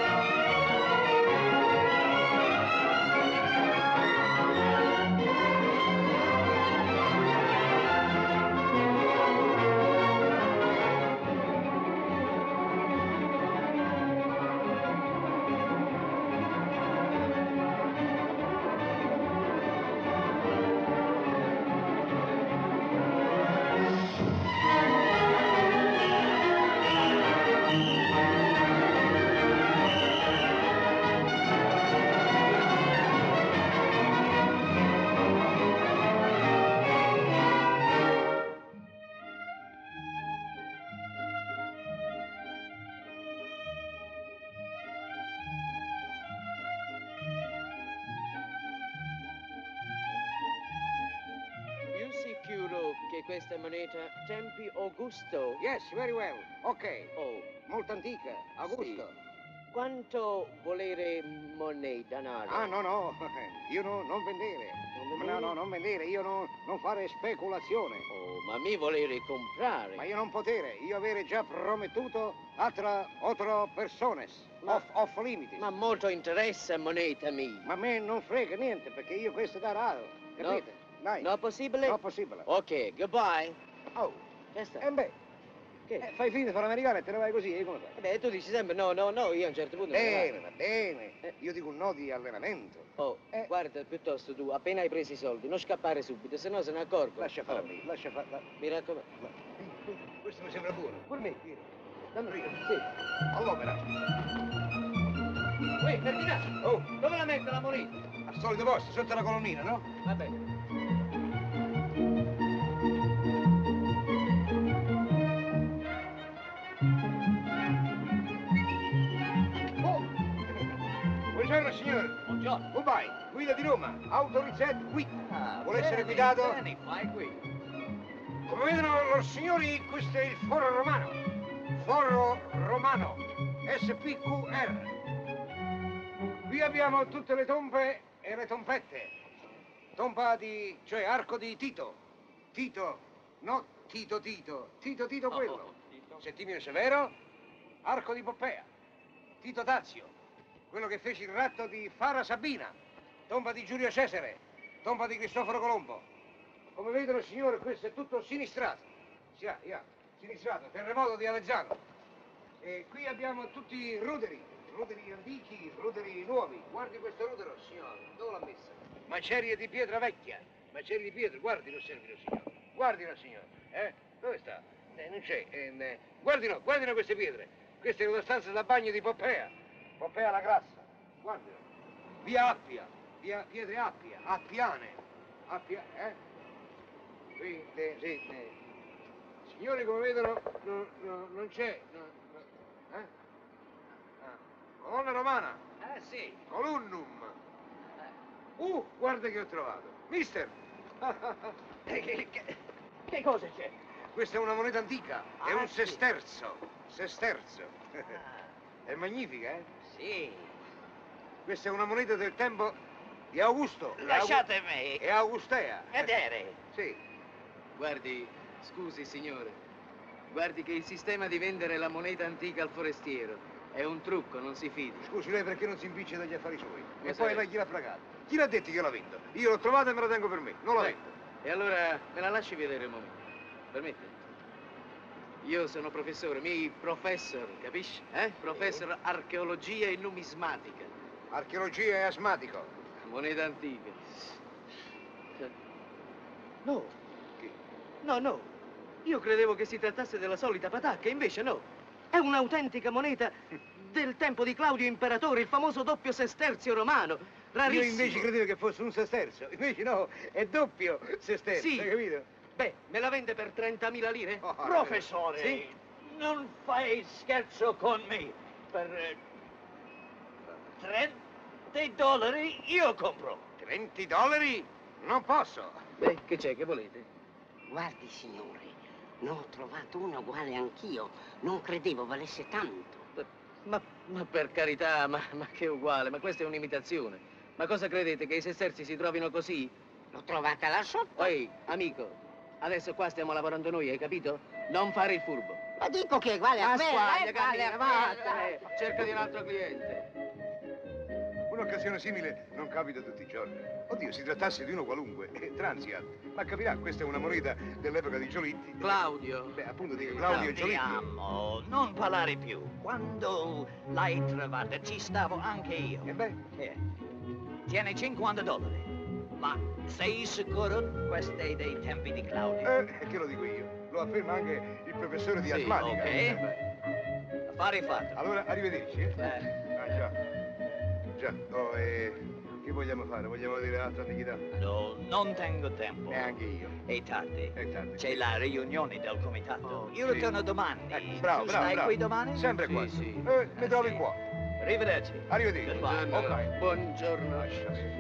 Più sicuro che questa moneta tempi Augusto? Yes, very well. Ok. Oh, Molto antica. Augusto. sì. Quanto volere moneta, denaro? Ah, no. Io non vendere. Non vendere? No, non vendere. Io non fare speculazione. Oh, ma mi volere comprare. Ma io non potere. Io avere già promettuto otro persones. Ma- Off limits. Ma molto interessa moneta mia. Ma a me non frega niente perché io questo da raro. Capite? Dai. No possibile? No possibile. Ok, goodbye. Oh. Che sta? Beh. Che? Fai finta di fare americano e te ne vai così, come fai? Beh, tu dici sempre no, io a un certo punto... Va bene. Io dico un no di allenamento. Oh, guarda, piuttosto tu, appena hai preso i soldi, non scappare subito, se no se ne accorgo. Lascia fare a me, lascia fare. Mi raccomando. Questo mi sembra buono. Pure me. Dammi io. Sì. All'opera. Uè, Ferdinando! Oh, Dove la metto la moneta? al solito posto, sotto la colonnina, no? Va bene. Oh! Buongiorno signore. Buongiorno. Goodbye. Guida di Roma. Autorizzato qui. Vuole essere bene, guidato? Bene, fai qui. Come vedono loro signori, questo è il foro romano. Foro romano. SPQR. Qui abbiamo tutte le tombe e le tompette. Tomba di, cioè arco di Tito. Tito, no Tito quello. Tito. Settimio Severo, arco di Poppea. Tito Tazio, quello che fece il ratto di Fara Sabina. Tomba di Giulio Cesare, tomba di Cristoforo Colombo. Come vedono signore, questo è tutto sinistrato. Sinistrato, terremoto di Avezzano. E qui abbiamo tutti i ruderi antichi, ruderi nuovi. Guardi questo rudero, signore, dove l'ha messa? Macerie di pietra vecchia, macerie di pietra, guardilo, osservino, signore. Guardilo, signore, Dove sta? Non c'è. Guardino queste pietre. Questa è una stanza da bagno di Poppea. Poppea la Grassa. Guardilo. Via Appia, via Pietre Appia, Appiane. Qui, sì. Signori, come vedono, non c'è. Colonna romana. Sì. Colonnum. Guarda che ho trovato. Mister. Che cosa c'è? Questa è una moneta antica. È un sì. sesterzo. È magnifica, eh? Sì. Questa è una moneta del tempo di Augusto. Lasciatemi. E Augustea. Vedere. Sì. Guardi, scusi signore, guardi che il sistema di vendere la moneta antica al forestiero è un trucco, non si fidi. Scusi lei perché non si impiccia dagli affari suoi? E poi sarebbe? lei chi l'ha pagato? Chi l'ha detto che la vendo? Io l'ho trovata e me la tengo per me, non la vendo. E allora me la lasci vedere un momento, permette? Io sono professore, professor, capisci? Professor archeologia e numismatica. Archeologia e asmatico. Moneta antica. No. Chi? No. Io credevo che si trattasse della solita patacca, invece no. È un'autentica moneta del tempo di Claudio Imperatore, il famoso doppio sesterzio romano. Rarissimo. Io invece credevo che fosse un sesterzo, invece no, è doppio sesterzo, Sì. hai capito? Beh, me la vende per 30.000 lire? Oh, Professore, Sì? non fai scherzo con me. Per $30 io compro. $20? Non posso. Beh, che c'è, che volete? Guardi, signore, ne ho trovato uno uguale anch'io. Non credevo valesse tanto. Ma per carità, ma che uguale, ma questa è un'imitazione. Ma cosa credete, che i sesterzi si trovino così? L'ho trovata là sotto. Poi, amico, adesso qua stiamo lavorando noi, hai capito? Non fare il furbo. Ma dico che è uguale a quella, Squaglia, uguale a cammina, quella. cerca di un altro cliente. Un'occasione simile non capita tutti i giorni. Oddio, si trattasse di uno qualunque, Transiat. Ma capirà, questa è una moneta dell'epoca di Giolitti. Claudio. Beh, appunto dico Claudio e Giolitti. Andiamo, non parlare più. Quando l'hai trovata ci stavo anche io. E beh, Tiene $50. Ma sei sicuro questi è dei tempi di Claudio? che lo dico io? Lo afferma anche il professore di Sì, asmatica. ok. Affari fatti. Allora, arrivederci, Ah, già. Già, che vogliamo fare? Vogliamo dire altra antichità? No, non tengo tempo. Neanche io. È tardi. È tardi. C'è la riunione del comitato. Oh, Io sì. ritorno domani. Bravo, Tu bravo, stai bravo. qui domani? Sempre qua. Sì, sì. Mi trovi sì. qua. Arrivederci. Arrivederci. Goodbye. Ok. Buongiorno. Lasciami.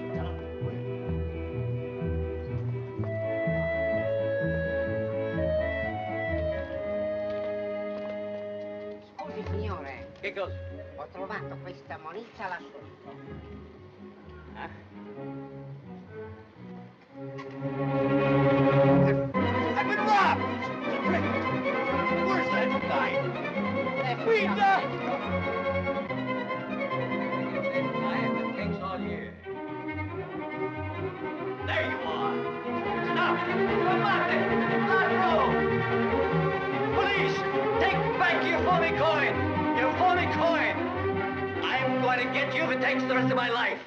Scusi, signore, Che cosa? ho trovato questa moneta là sotto. I've been robbed! Where's that guy? Rita! I have the pigs all year. There you are! Stop! Fermate! Ladro! Police! Take back your phony coin! Your phony coin! I'm going to get you if it takes the rest of my life!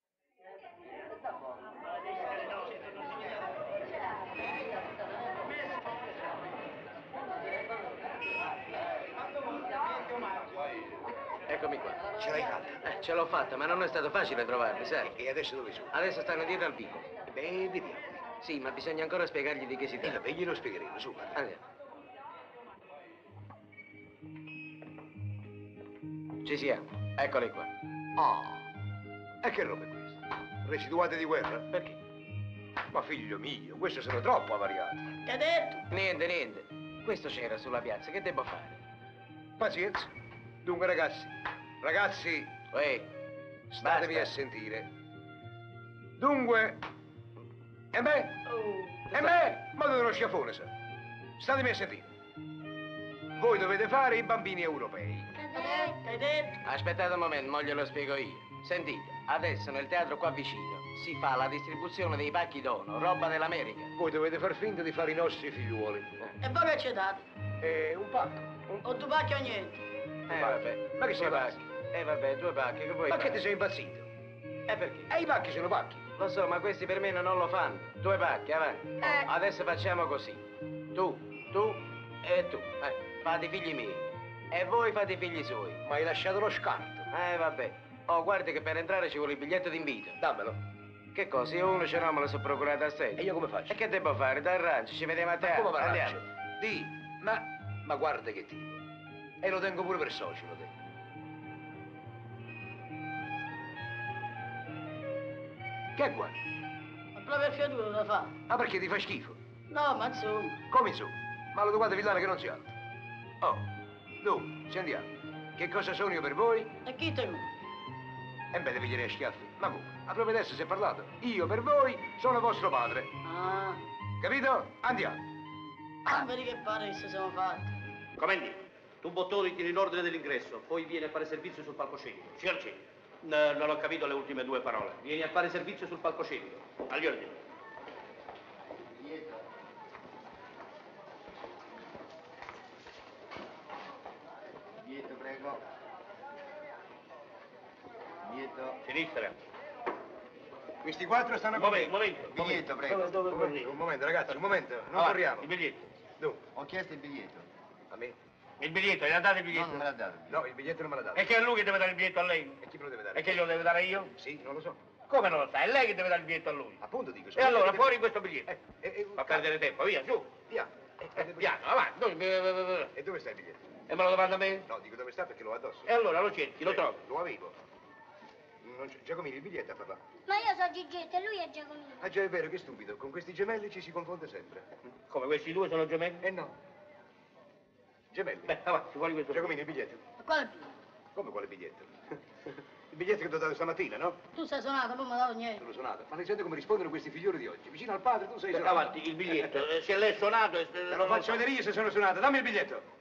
Eccomi qua. Ce l'hai fatta. Ce l'ho fatta, ma non è stato facile trovarli, sai? E adesso dove sono? Adesso stanno dietro al vico. Beh, vediamo. Sì, ma bisogna ancora spiegargli di che si E tratta. vabbè, glielo spiegheremo, su. Guarda. Andiamo. Ci siamo. Eccoli qua. E che roba è questa? Residuate di guerra? Perché? Ma figlio mio, queste sono troppo avariate. Che ha detto? Niente, niente. Questo c'era sulla piazza, che devo fare? Pazienza. Dunque, ragazzi, Uè, statevi basta. a sentire. Dunque, e me? Ma dove uno schiaffone, sa? Statemi a sentire. Voi dovete fare i bambini europei. Che ha detto? Aspettate un momento, mo glielo spiego io. Sentite, adesso nel teatro qua vicino si fa la distribuzione dei pacchi dono, roba dell'America. Voi dovete far finta di fare i nostri figliuoli. E voi che ci date? Un pacco. O due pacchi o niente? Vabbè. Ma che sei due pazzo? pacchi? Vabbè, due pacchi, che vuoi Ma fare? che ti sei impazzito? E perché? I pacchi sono pacchi. Lo so, ma questi per me non lo fanno. Due pacchi, avanti. Adesso facciamo così. Tu e tu. Fate i figli miei. E voi fate i figli suoi. Ma hai lasciato lo scarto. Vabbè. Oh, guardi che per entrare ci vuole il biglietto d'invito. Dammelo. Che cosa? Io uno ce l'ho, me lo sono procurato a E sé. io come faccio? E che devo fare? Dal rancio, ci vediamo a Ma teatro. come Andiamo. faccio? Di, ma guarda che tipo. E lo tengo pure per socio, lo tengo. Che guarda? Ma proprio fiatura da fa? Ma perché ti fa schifo? No, ma insomma. Come insomma? Ma lo trovate villano che non si alza. Oh, dunque, ci andiamo. Che cosa sono io per voi? E chi te? E beh, devi dire a schiaffi. Ma come? Ma proprio adesso si è parlato. Io per voi sono vostro padre. Ah, Capito? Andiamo. vedi che pare che si siamo fatti. Comendi, tu bottoni tieni l'ordine dell'ingresso, poi vieni a fare servizio sul palcoscenico. Sì, al centro. Non ho capito le ultime due parole. Vieni a fare servizio sul palcoscenico. Agli ordini. Biglietto, prego. Biglietto. Sinistra. Questi quattro stanno Un con momento, me. un momento. Biglietto, prego. Un momento, ragazzi, un momento. Non Avanti, corriamo. il biglietto. Dunque, Ho chiesto il biglietto. a me? Il biglietto, gli ha dato il No, biglietto? non me l'ha dato. No, il biglietto non me l'ha dato. E che è lui che deve dare il biglietto a lei? E chi me lo deve dare? E che glielo deve dare io? Sì, non lo so. Come non lo sa? È lei che deve dare il biglietto a lui. Appunto dico. E allora, fuori questo. questo biglietto. Fa Fa perdere tempo, via, su. Piano. Piano, avanti. E dove sta il biglietto? E me lo domanda a me? No, dico dove sta perché l'ho addosso. E allora lo cerchi, lo trovi. Lo avevo. Non c'è- Giacomini, il biglietto a papà. Ma io so Gigetto e lui è Giacomino. Ah già, è vero, che stupido. Con questi gemelli ci si confonde sempre. Come questi due sono gemelli? No. Gemelli. Beh, avanti, fuori questo. Giacomini, il biglietto. E quale più? Come quale biglietto? Il biglietto che ti ho dato stamattina, no? Tu sei suonato, poi mi ha dato niente. Sono suonato. Ma lei sente come rispondono questi figlioli di oggi? Vicino al padre tu sei suonato. Avanti, il biglietto. Se lei è suonato... Te lo faccio vedere io se sono suonato. Dammi il biglietto.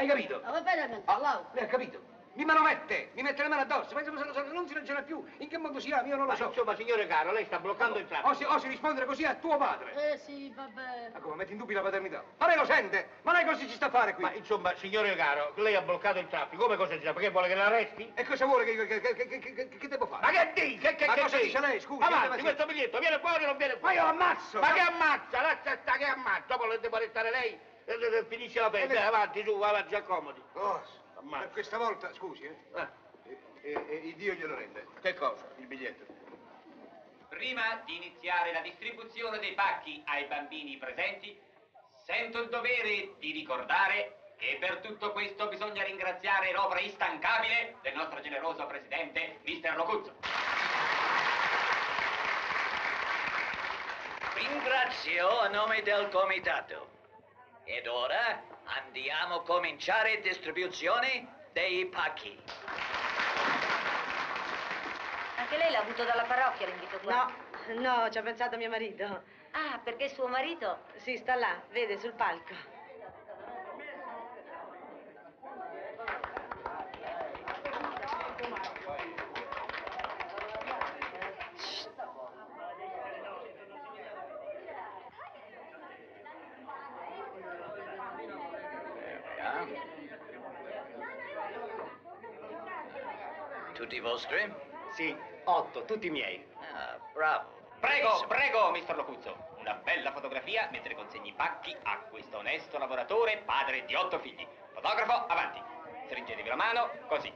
Hai capito? Ma va bene, Lei ha capito? Mi manomette, mi mette le mani addosso, non si ragiona più. In che mondo si ama? Io non lo so. Insomma, signore caro, lei sta bloccando il traffico. Osi rispondere così a tuo padre. sì, vabbè. Ma come, metti in dubbio la paternità? Ma lei lo sente? Ma lei cosa ci sta a fare qui? Ma insomma, signore caro, lei ha bloccato il traffico. Come cosa ci sta? Perché vuole che l'arresti? E cosa vuole che devo fare? Ma che dici? Ma cosa dice lei, scusi? Avanti, questo biglietto, viene fuori o non viene fuori? Ma io l'ammazzo! Ma che ammazza? Lascia sta che ammazza. Dopo le devo arrestare lei e finisce la festa. Avanti, su, avanti, accomodi. Oh, Ammazza. per questa volta, scusi, il Dio glielo rende. Che cosa? Il biglietto. Prima di iniziare la distribuzione dei pacchi ai bambini presenti, sento il dovere di ricordare che per tutto questo bisogna ringraziare l'opera instancabile del nostro generoso presidente, Mr. Locuzzo. Ringrazio a nome del comitato. Ed ora andiamo a cominciare distribuzione dei pacchi. Anche lei l'ha avuto dalla parrocchia l'invito qua? No, ci ha pensato mio marito. Ah, perché suo marito? Sì, sta là, vede, sul palco. Tutti vostri? Sì, 8, tutti miei. Ah, bravo. Prego, Mr. Locuzzo. Una bella fotografia mentre consegni i pacchi a questo onesto lavoratore, padre di 8 figli. Fotografo, avanti. Stringetevi la mano, così.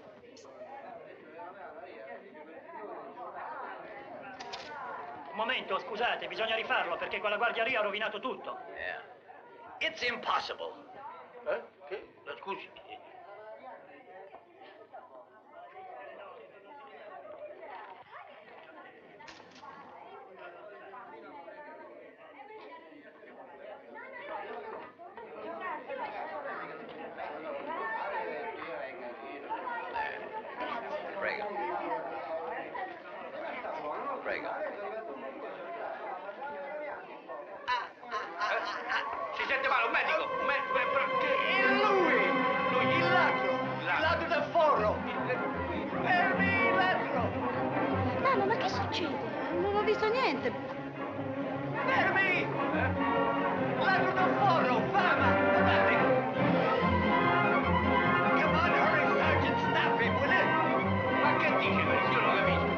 Un momento, scusate, bisogna rifarlo perché quella guardiaria ha rovinato tutto. Yeah. It's impossible. Che? Scusi. Prego. Prego. Si sente male, un medico. È lui! Lui, il ladro del forro! Fermi, il ladro! Mamma, ma che succede? Non ho visto niente. Fermi! Ladro del forro, fama! Guardate! Come on, hurry, Sergeant, stop him, will you? Ma che dice? Io non capisco.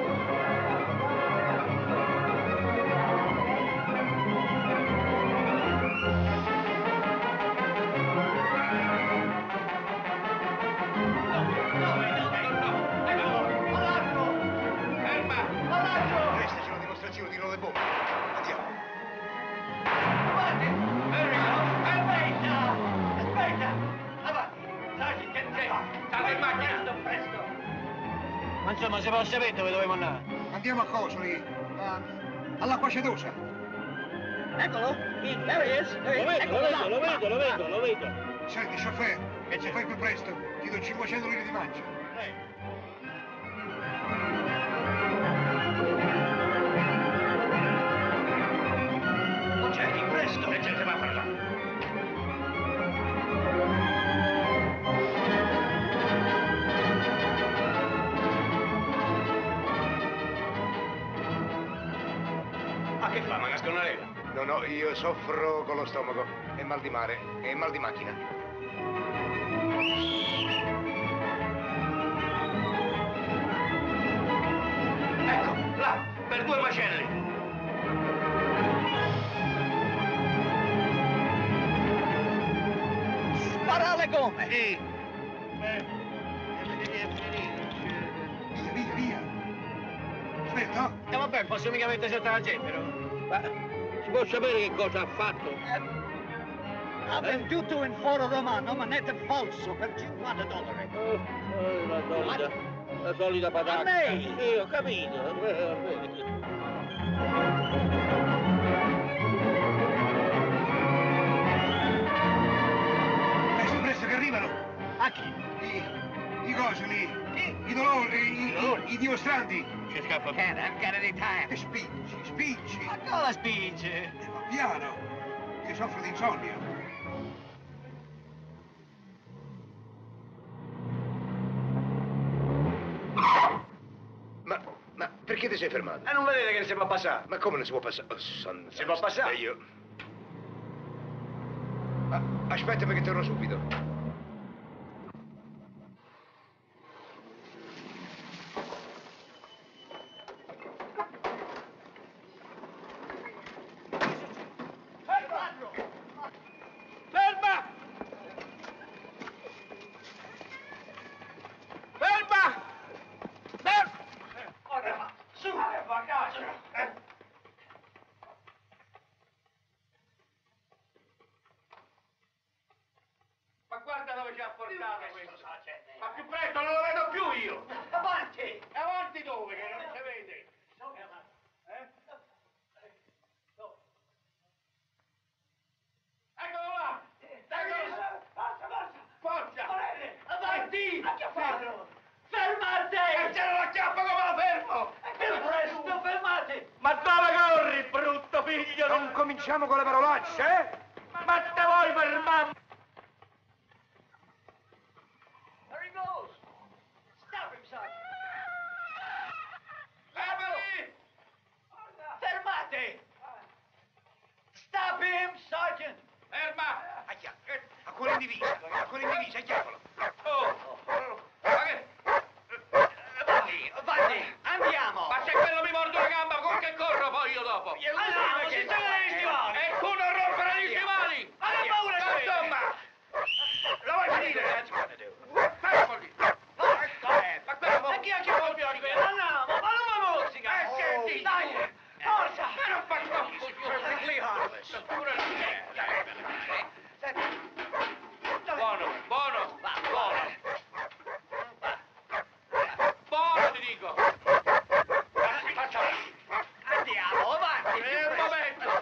Questa c'è una dimostrazione di nuove bombe. Andiamo. Aspetta! Avanti! Sergeant, che c'è? State in macchina! Presto! Ma insomma, se può sapere dove dobbiamo andare? Andiamo a Cosoli, all'acqua cedosa. Eccolo! There he is! Lo vedo. Senti, chauffeur, se fai più presto, ti do 500 lire di mancia. Concetti, presto! E ce ne va a parlare. Ma che fa, ma nasconderà? No, io soffro con lo stomaco e mal di mare e mal di macchina. Ecco, là, per 2 macelli. Sparale come? Sì. Via. Aspetta. Vabbè, posso mica mettere sotto la gente, no? Ma si può sapere che cosa ha fatto? Ha venduto un foro romano, moneta falso per $50. La solita patata. A me? Sì, ho capito. Presto che arrivano. A chi? I cosi lì. I dolori, i dimostranti. Ci scappa. I'm getting the time. E spingi. Ma cosa spinge? Ma piano. Io soffro di insonnia. perché ti sei fermato? E non vedete che non si può passare? Ma come non si può passare? Oh, Si può passare? Io... aspettami che torno subito. Ma guarda dove ci ha portato questo. Ma più presto non lo vedo più io. Avanti! Avanti dove che non si vede? Eccolo là! Eccolo là! Forza! Avanti! Ma che ha fatto? Fermate! E se non lo acchiappo come lo fermo? Più presto, fermate! Ma dove corri, brutto figlio? Non cominciamo con le parolacce, eh? Ma te vuoi fermare? There he goes! Stop him, Sergeant! Levali! Fermate! Stop him, Sergeant! Ferma! Ancora in divisa, chiamalo. Ma che? Avanti! Andiamo! Ma se quello mi morde una gamba, con che corro poi io dopo? Andiamo, si toglie gli stivali! E tu non rompere gli stivali! Ma che paura c'è? Insomma! Lo vuoi finire? Fermo lì! Ma quello... E chi ha chiamato il piano di quello? Andiamo! Ma non mi mozzica! Senti! Dai! Forza! Ma non faccio... Perfectly harmless! Buono, buono, buono. Buono, ti dico. Andiamo, avanti. È il momento.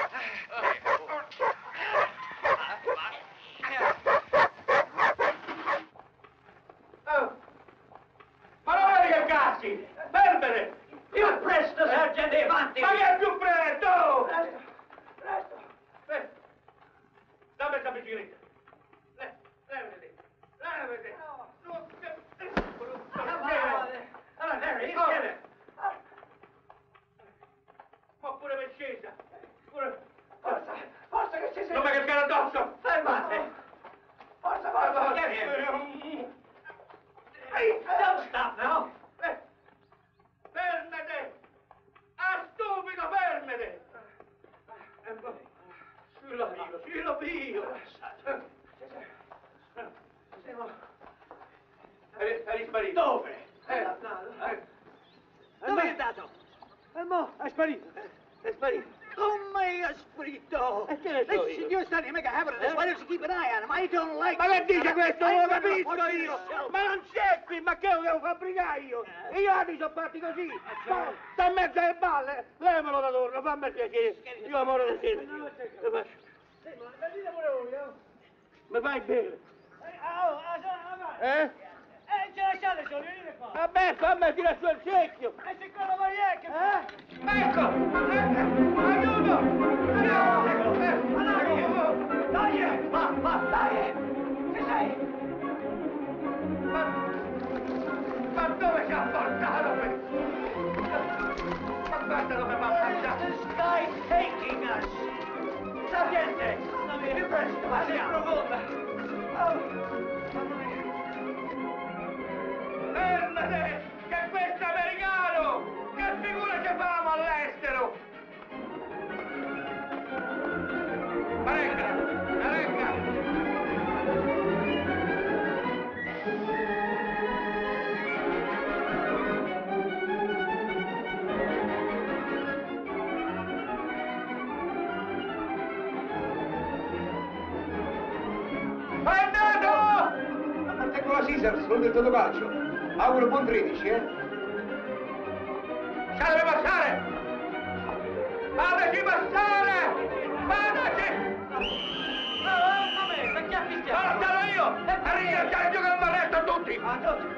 Ma non vedi che cazzi? Fermere! Più presto, sergente, avanti! Ma che è più presto? Presto! Dammi questa bicicletta. Levati. Levati. No. Allora, Harry, insieme. Ma pure per scesa. Pure... Forza che ci sei. Non mi cascare addosso. Fermate. Forza. Don't stop now. Fermate. Stupido, fermate. Silo pio. Eri sparito. Dove? Dove è andato? È sparito. È sparito. Come è sparito? E che ne so io? Signor Stanley, make a habit of this. Why don't you keep an eye on him? I don't like... Ma che dice questo? Non lo capisco io. Ma non c'è qui, ma che lo devo fabbricare io? Io anni sono fatti così. Sta in mezzo alle balle. Levamelo da torno, fammi piacere. Io amore da sera. Mi fai bene? Ce lasciate solo, venite qua. Vabbè, fammi tirare su il secchio. E se quello vai è che... Ecco! Aiuto! Dai! Va, dai! Ci sei? Ma dove ci ha portato questo? Ma guarda dove va a mangiare! The sky taking us! Sergente! Più presto, andiamo! Fermate! Che questo è americano! Che figura ci famo all'estero! Marenga! È andato! Ecco la Caesars, non del Totocalcio. Auguro buon 13, eh? Fatemi passare! Fateci passare! Fateci! Vabbè, ma chi ha fischiato? Non lo io! A ringraziare Dio che non mi arresto tutti! A tutti!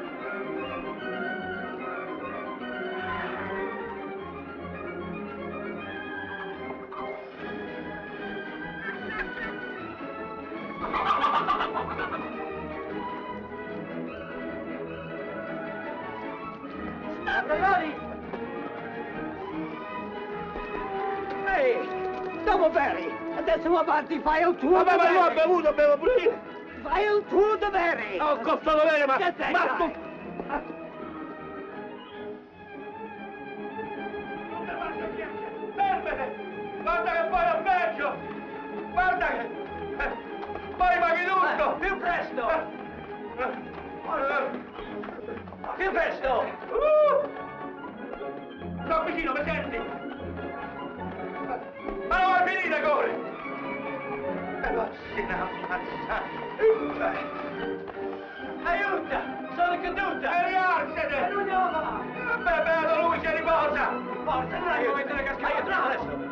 Ragazzi! Andiamo bere! Adesso avanti, fai il tuo Vabbè, ma dovere! io ho bevuto, bevo pure io! Fai il tuo dovere! Ho costo dovere, ma... Che te ma sai? tu... Fermate! Guarda che poi è peggio! Guarda che... Poi paghi tutto! Più presto! Più presto! Sto vicino, mi senti? Ma non è finita, corri! Aiuta! Sono caduta! E rialzate! Non glielo fa! Vabbè, bello, lui si riposa! Forza, non è il momento di cascare! Aiuta, adesso!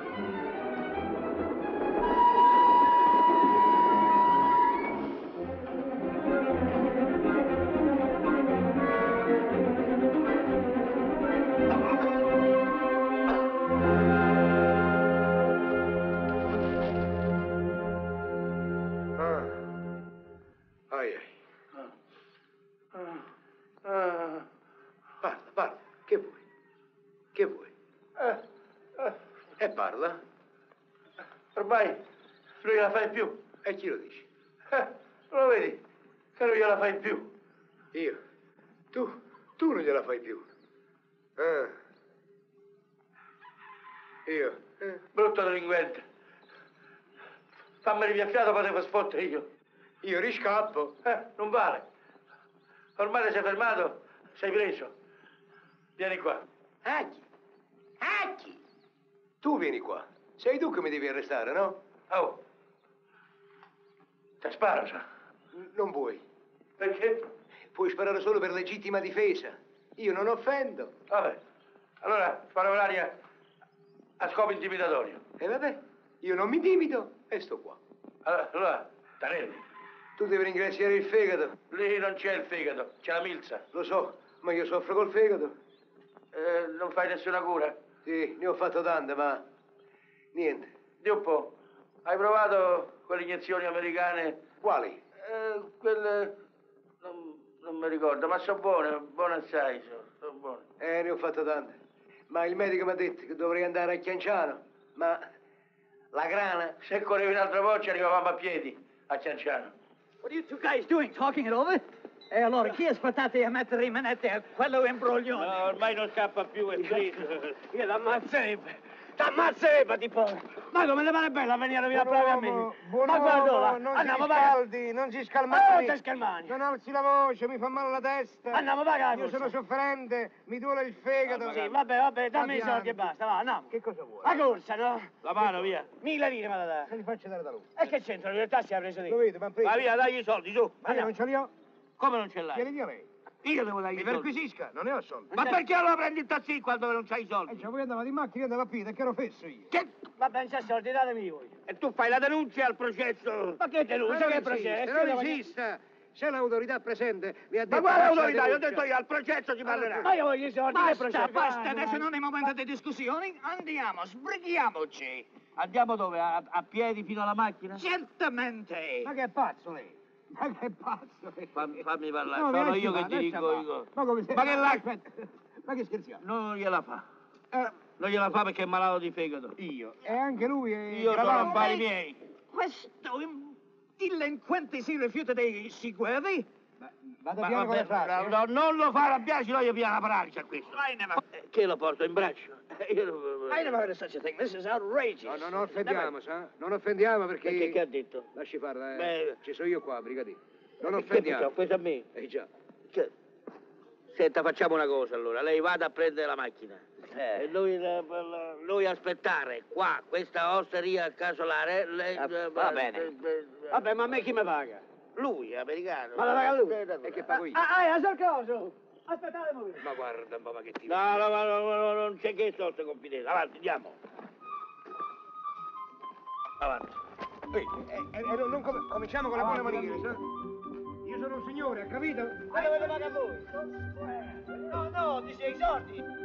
Parla, che vuoi? Che vuoi? E parla. Ormai non gliela fai più. E chi lo dici? Lo vedi? Che non gliela fai più. Io? Tu non gliela fai più. Io? Brutto delinquente. Fammi via fiato, potevo sfottere io. Io riscappo. Non vale. Ormai ti sei fermato, sei preso. Vieni qua. A chi? A chi? Tu vieni qua. Sei tu che mi devi arrestare, no? Oh. Ti sparo, sa. Non vuoi. Perché? Puoi sparare solo per legittima difesa. Io non offendo. Vabbè. Allora sparo l'aria a scopo intimidatorio. E vabbè, io non mi intimido e sto qua. Allora, t'arrendi. Tu devi ringraziare il fegato. Lì non c'è il fegato, c'è la milza. Lo so, ma io soffro col fegato. Non fai nessuna cura? Sì, ne ho fatto tante, ma niente. Di un po'. Hai provato quelle iniezioni americane? Quali? Quelle... Non mi ricordo, ma sono buone assai, sono buone. Ne ho fatto tante. Ma il medico mi ha detto che dovrei andare a Chianciano. Ma la grana... Se correvi un'altra volta arrivavamo a piedi a Chianciano. What are you two guys doing? Talking it over? E allora chi aspettate a mettere in manette a quello imbroglione? No, ormai non scappa più, è finito. Io t'ammazzerebbe, tipo. Ma come ne pare bella a venire via proprio a me? Ma guarda là, andiamo scaldi, non si Oh, te scalmani. Non alzi la voce, mi fa male la testa. Andiamo, va, Io sono sofferente, mi duole il fegato. Sì, vabbè, dammi i soldi e basta, va, andiamo. Che cosa vuoi? La corsa, no? La mano, via. 1000 lire me la dà. Se li faccio dare da lui. E che c'entra? In realtà si è preso di. Lo vedo, ma preso. Va via, dagli i soldi, su. Ma io non ce li ho. Come non ce l'hai? Glieli dia lei. Io devo dargli Mi i soldi. perquisisca, non ne ho soldi. Ma perché allora prendi il taxi quando non c'hai i soldi? Cioè, voi andavate in macchina, io andavo a piedi, che ero fesso io. Che? Va bene, c'è soldi, datemi voi. E tu fai la denuncia al processo? Ma che denuncia? Che processo? Non esista. Se l'autorità presente mi ha detto... Ma quale che autorità? Io ho denuncia. detto io, al processo si parlerà. Ma io voglio i soldi, che processo? Basta, adesso non è momento di discussioni. Andiamo, sbrighiamoci. Andiamo dove? A piedi fino alla macchina? Certamente. Ma che pazzo lei? Ma che pazzo lei? Fammi parlare, No, sono lasci io che fare, ti lascia dico. fare. Io. Ma come sei? Ma che la... Aspetta. Ma che scherziamo? Non gliela fa. Non gliela fa perché è malato di fegato. Io. E anche lui è... Io sono affari miei. Questo delinquente si rifiuta dei siguerdi? Vado piano con le frasi. No, non lo fa arrabbiare, se no io piano la paralisi a questo. I never... Che lo porto in braccio? I never heard of such a thing. This is outrageous. No, non offendiamo, sa? Non offendiamo perché... Che ha detto? Lasci fare, Beh. Ci sono io qua, brigadiere. Non Che offendiamo. questo a me? Già. Senta, facciamo una cosa allora. Lei vada a prendere la macchina. E noi aspettare qua, questa osteria casolare. Lei, va bene. Vabbè, ma a me chi mi paga? Lui, americano. Ma la paga lui? E che pago io? Ah, è coso. Aspettate voi. Ma guarda, ma che ti... No, non c'è che sotto confidenza. Avanti, andiamo. Avanti. non cominciamo con la buona maniera, sa? Io sono un signore, ha capito? Ma dove paga voi? No, dice i soldi.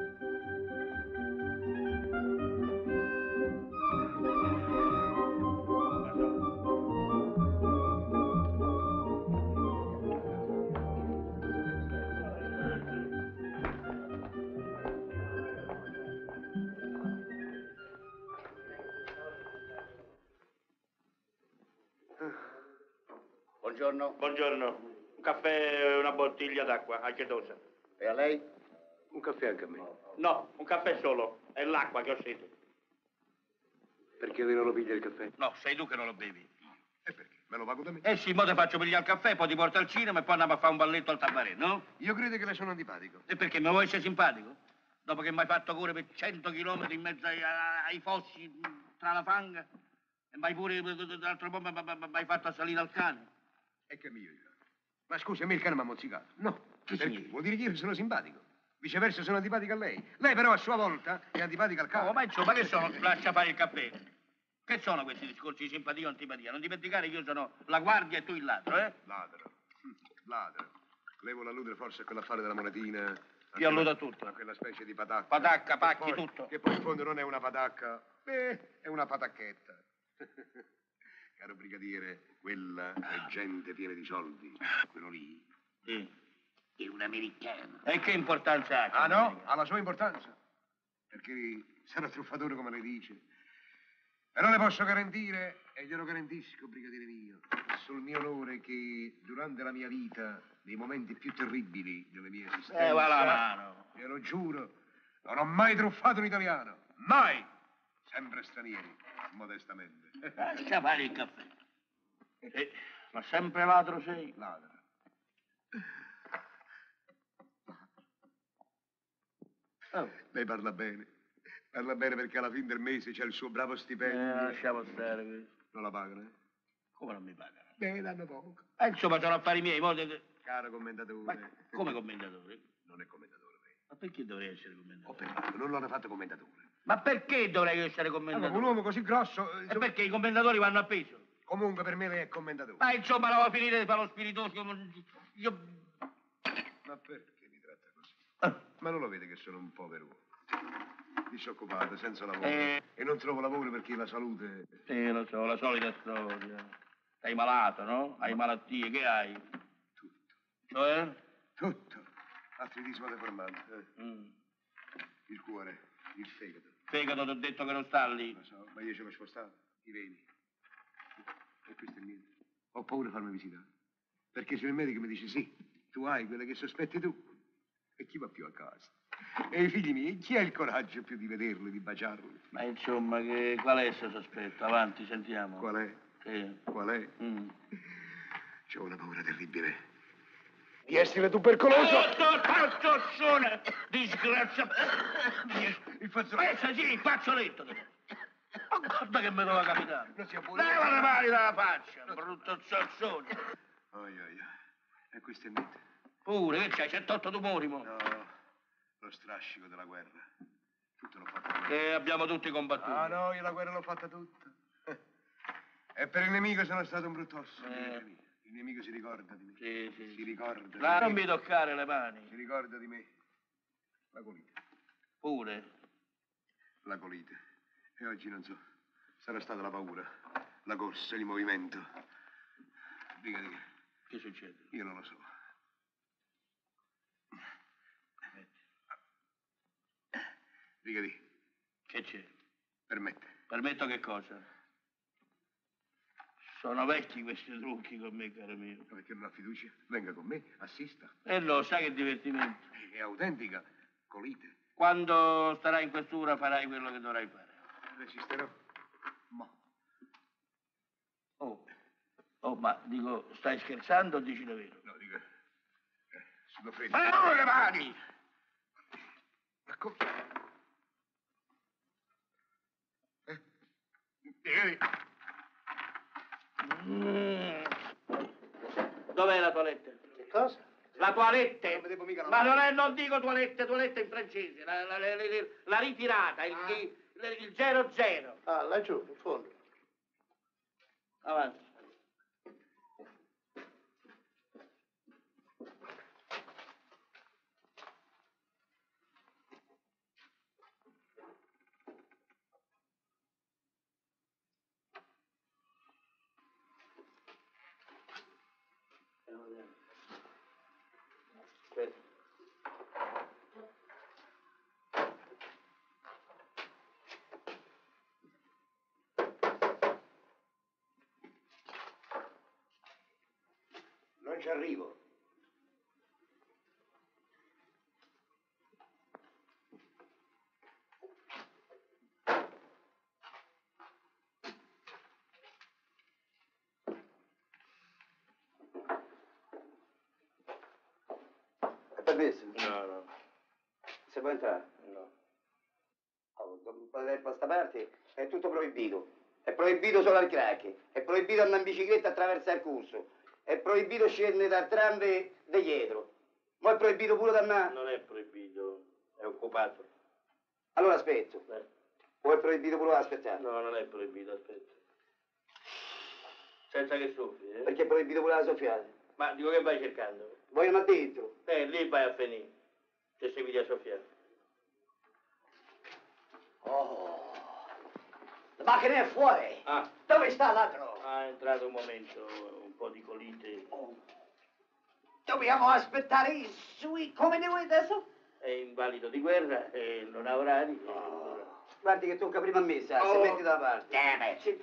Buongiorno. Buongiorno. Un caffè e una bottiglia d'acqua, a che dosa? E a lei? Un caffè anche a me. No, un caffè solo. È l'acqua che ho sete. Perché lei non lo piglia il caffè? No, sei tu che non lo bevi. E perché? Me lo pago da me? Eh sì, mo te faccio pigliare il caffè, poi ti porto al cinema e poi andiamo a fare un balletto al tabarè, no? Io credo che le sono antipatico. E perché mi vuoi essere simpatico? Dopo che mi hai fatto correre per 100 chilometri in mezzo ai fossi, tra la fanga, e mi hai pure, l'altro po' mi hai fatto salire al cane. E che migliore? Ma scusi, a me il cane mi ha mozzicato. No. Che Perché? significa? Vuol dire che io sono simpatico. Viceversa sono antipatico a lei. Lei però a sua volta è antipatica al cane. No, ma insomma, che sono? Lascia fare il caffè. Che sono questi discorsi di simpatia o antipatia? Non dimenticare che io sono la guardia e tu il ladro, eh? Ladro. Ladro. Lei vuole alludere forse a quell'affare della monetina? Io alludo a tutto. A quella specie di patacca. Patacca, pacchi, Che poi- tutto. Che poi in fondo non è una patacca. È una patacchetta. Caro brigadiere, quella è gente piena di soldi. Quello lì è un americano. E che importanza ha? Ah no? Ha la sua importanza. Perché sarà truffatore come lei dice. Però le posso garantire, e glielo garantisco, brigadiere mio, sul mio onore, che durante la mia vita, nei momenti più terribili delle mie esistenze, va la mano. glielo giuro, non ho mai truffato un italiano. Mai! Sempre stranieri, modestamente. Lascia fare il caffè. Ma sempre ladro sei? Ladro. Oh. Lei parla bene. Parla bene perché alla fine del mese c'è il suo bravo stipendio. Lasciamo stare questo. Non la pagano, eh? Come non mi pagano? Danno poco. Insomma, sono affari miei. Caro commendatore. Ma come commendatore? Non è commendatore lei. Ma perché dovrei essere commendatore? Ho pensato, non l'hanno fatto commendatore. Ma perché dovrei essere commendatore? Un uomo così grosso. E perché i commendatori vanno appeso? Comunque per me lei è commendatore. Ma insomma, la va a finire di fare lo spiritoso. Io... Ma perché mi tratta così? Ma non lo vede che sono un povero uomo? Disoccupato, senza lavoro. E non trovo lavoro perché la salute... Sì, lo so, la solita storia. Sei malato, no? Hai malattie, che hai? Tutto. Cioè? Tutto. Artritismo deformante. Il cuore, il fegato. Fegato, ti ho detto che non sta lì. Lo so, ma io ce l'ho spostato. I veni. E questo è niente. Ho paura di farmi visitare. Perché se il medico mi dice sì, tu hai quelle che sospetti tu, e chi va più a casa? E i figli miei, chi ha il coraggio più di vederli, di baciarli? Ma insomma, qual è questo sospetto? Avanti, sentiamo. Qual è? Sì. Qual è? C'ho una paura terribile. Di essere tubercoloso? Pazzoccione! Disgrazia! Il fazzoletto? Sì, il fazzoletto! Ma guarda che me lo va capitare! Non sia pure... Leva le mani dalla faccia, brutto zozzone! E questo è niente. Pure, che c'hai? 108 tumori, mo? No, lo strascico della guerra. Tutto l'ho fatto. Abbiamo tutti combattuti. Ah no, io la guerra l'ho fatta tutta. E per il nemico sono stato un brutto osso. Il nemico si ricorda di me. Sì. Si ricorda. Ma non mi toccare le mani. Si ricorda di me. La colite. Pure. La colite. E oggi non so. Sarà stata la paura, la corsa, il movimento. Brigadiere. Che succede? Io non lo so. Brigadiere. Che c'è? Permette. Permetto che cosa? Sono vecchi questi trucchi con me, caro mio. Ma perché non ha fiducia? Venga con me, assista. No, sai che divertimento. È autentica colite. Quando starai in questura farai quello che dovrai fare. Resisterò. Ma. Oh, ma dico, stai scherzando o dici davvero? No, dico. Sono freddo. Ma le mani! Ma come? Dov'è la toilette? Che cosa? La toilette? Non vedevo mica la Ma mano. non dico toilette in francese, la ritirata, il 00. Ah, laggiù, in fondo. Avanti. Aspetta. Non ci arrivo. È permesso? No. Se può entrare? No. Oh, dopo un po' di tempo a sta parte è tutto proibito. È proibito solo al crack. È proibito andare in bicicletta attraversare il corso. È proibito scendere dal tram di dietro. Ma è proibito pure da andare. Non è proibito, è occupato. Allora aspetto. O è proibito pure aspettare? No, non è proibito, aspetta. Senza che soffi, eh? Perché è proibito pure la soffiata? Ma dico che vai cercando? Vogliono dentro. Lì vai a finire. Se seguiti a soffiare. Oh, la macchina è fuori. Ah. Dove sta l'altro? Ah, è entrato un momento, un po' di colite. Dobbiamo aspettare sui come devo adesso? È invalido di guerra e non ha orari. Guardi che tocca prima a me, sa, se metti da parte. Damn it.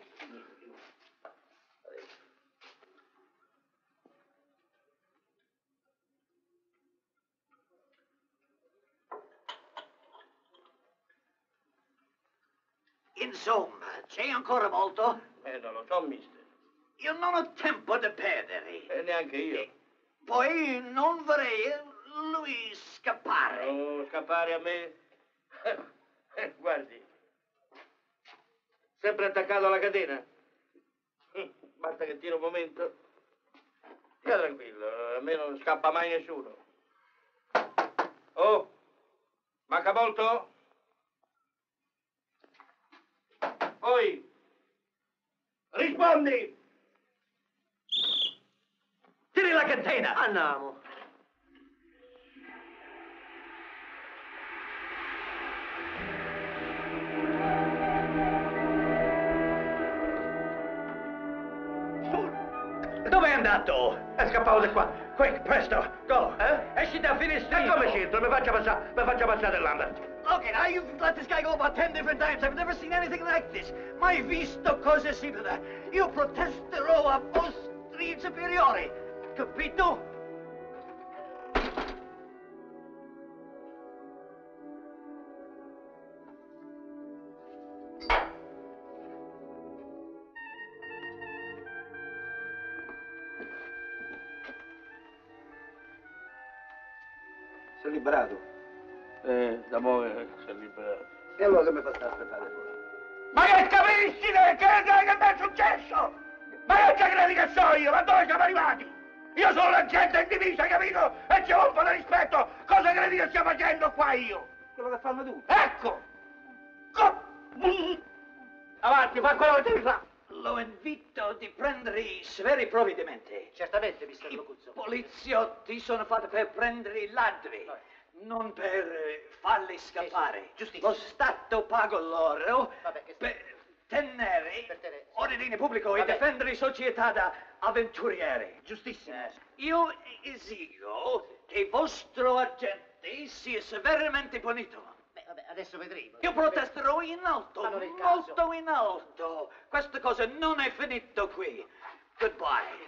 Insomma, c'è ancora molto? Non lo so, mister. Io non ho tempo da perdere. Neanche io. Poi non vorrei lui scappare. No, scappare a me? Guardi. Sempre attaccato alla catena? Basta che tira un momento. Stia tranquillo, a me non scappa mai nessuno. Oh, manca molto? Poi, rispondi! Tiri la catena! Andiamo. Dove è andato? È scappato da qua. Quick, presto, go. Esci dal finestrino. E come c'entro? Mi faccia passare Lambert. Okay, now you've let this guy go about 10 different times. I've never seen anything like this. Mai visto cose simili. Io protesterò a vostri superiori. Capito? Si è liberato. Da mo' si è liberato. E allora come fa sta aspettare fuori? Ma che capisci che mi è successo? Ma che credi che so io? Ma dove siamo arrivati? Io sono l'agente in divisa, capito? E c'è un po' di rispetto. Cosa credi che stia facendo qua io? Quello che fanno tutti. Ecco! Avanti, fa quello che devi fare. Lo invito di prendere i severi provvedimenti. Certamente, mister I Locuzzo. poliziotti sono fatti per prendere i ladri, non per farli scappare. Giustissimo. Lo Stato paga loro Vabbè, che per tenere tenere- ordine pubblico e Vabbè. difendere società da avventurieri. Giustissimo. Io esigo che il vostro agente sia severamente punito. Beh, vabbè, adesso vedremo. Io protesterò in alto, Ma non è il caso. molto in alto. Questa cosa non è finita qui. Goodbye.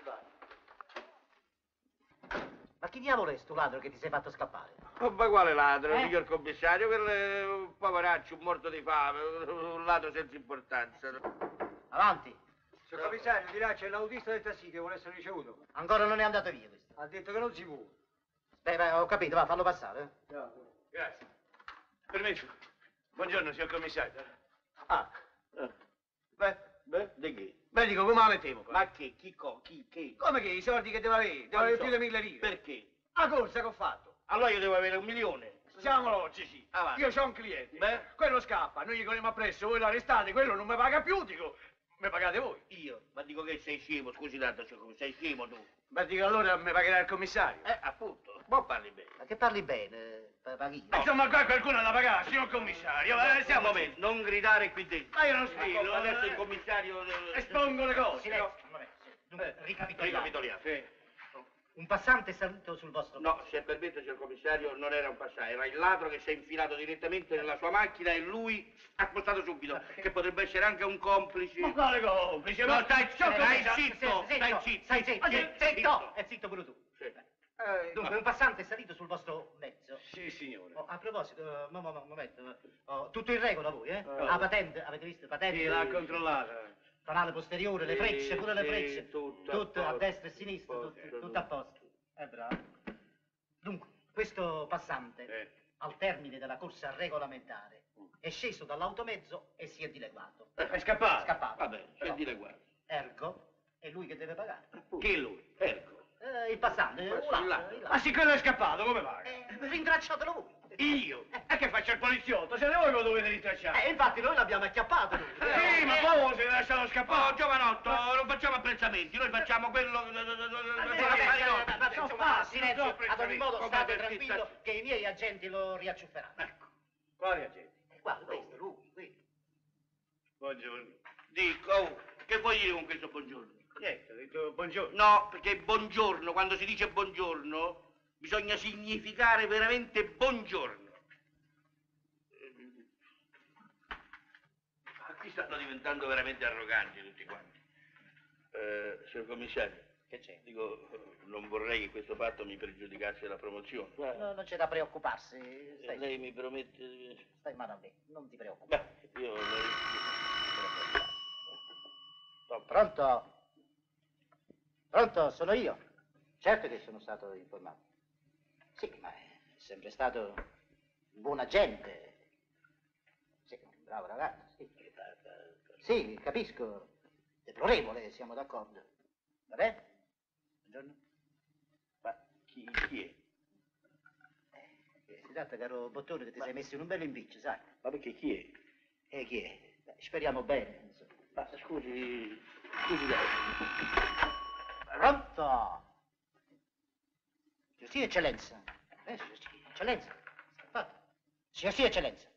Ma chi diavolo è sto ladro che ti sei fatto scappare? Oh, ma quale ladro, signor commissario? Quello è un poveraccio, un morto di fame, un ladro senza importanza. Avanti. Signor commissario, di là c'è l'autista del tassì che vuole essere ricevuto. Ancora non è andato via questo. Ha detto che non si può. Beh, ho capito, va, fallo passare. Grazie. Permesso. Buongiorno, signor commissario. Ah. Beh, di che? Beh, dico, come la mettevo qua? Ma che? Chi? Che? Come che? I soldi che devo avere? Devo avere più di 1000 lire. Perché? La corsa che ho fatto. Allora io devo avere 1 milione. Siamo logici. Avanti. Io ho un cliente. Beh. Quello scappa, noi gli corriamo appresso, voi l'arrestate, quello non mi paga più, dico, mi pagate voi. Io? Ma dico che sei scemo, scusi tanto, signor commissario, sei scemo tu. Beh, dico, allora mi pagherà il commissario. Appunto. Ma parli bene. Ma che parli bene, paghi? Insomma, qua qualcuno da pagare, signor commissario. Siamo Un momento, non gridare qui dentro. Ma io non spillo. Adesso il commissario... Espongo le cose. Silenzio, un momento. Dunque, ricapitoliamo. Ricapitoliamo. Sì. Un passante è salito sul vostro... No, se permette, signor commissario, non era un passaggio, era il ladro che si è infilato direttamente nella sua macchina e lui ha spostato subito, che potrebbe essere anche un complice. Ma quale complice? No, stai zitto, Stai zitto! E zitto pure tu. Dunque, un passante è salito sul vostro mezzo. Sì, signore. Oh, a proposito, un momento, tutto in regola voi, eh? La patente, avete visto? Patente? Sì, l'ha controllata. Fanale posteriore, le frecce, pure le frecce. Tutto a destra e a sinistra, tutto a posto. Bravo. Dunque, questo passante, al termine della corsa regolamentare, è sceso dall'automezzo e si è dileguato. È scappato? Scappato. Vabbè, si è dileguato. Ergo, è lui che deve pagare. Chi è lui? Ergo. Il passante, là. Ma siccome è scappato, come paga? Rintracciatelo voi. Io? E che faccio il poliziotto? Siete voi che lo dovete rintracciare. Infatti noi l'abbiamo acchiappato. Sì, ma poi voi siete lasciato scappare. Oh, giovanotto, non facciamo apprezzamenti, noi facciamo quello... Silenzio, ad ogni modo state tranquillo che i miei agenti lo riacciufferanno. Ecco. Quali agenti? Guarda, questo, lui. Buongiorno. Dico, che vuoi dire con questo buongiorno? Niente, ho detto buongiorno. No, perché buongiorno, quando si dice buongiorno, bisogna significare veramente buongiorno. Qui stanno diventando veramente arroganti tutti quanti. Signor commissario. Che c'è? Dico, non vorrei che questo fatto mi pregiudicasse la promozione. No, non c'è da preoccuparsi. Lei mi promette... Stai in mano a me, non ti preoccupare. Beh, io... Pronto? Pronto, sono io. Certo che sono stato informato. Sì, ma è sempre stato un buon agente. Sì, un bravo ragazzo, sì. Sì, capisco. Deplorevole, siamo d'accordo. Va bene? Buongiorno. Ma chi è? Si tratta, caro Bottone, che ti sei messo in un bel impiccio, sai? Ma perché chi è? E chi è? Beh, speriamo bene, insomma. Ma scusi dai. Pronto? Sì, eccellenza. Sì, eccellenza. Fatto. Sì, eccellenza.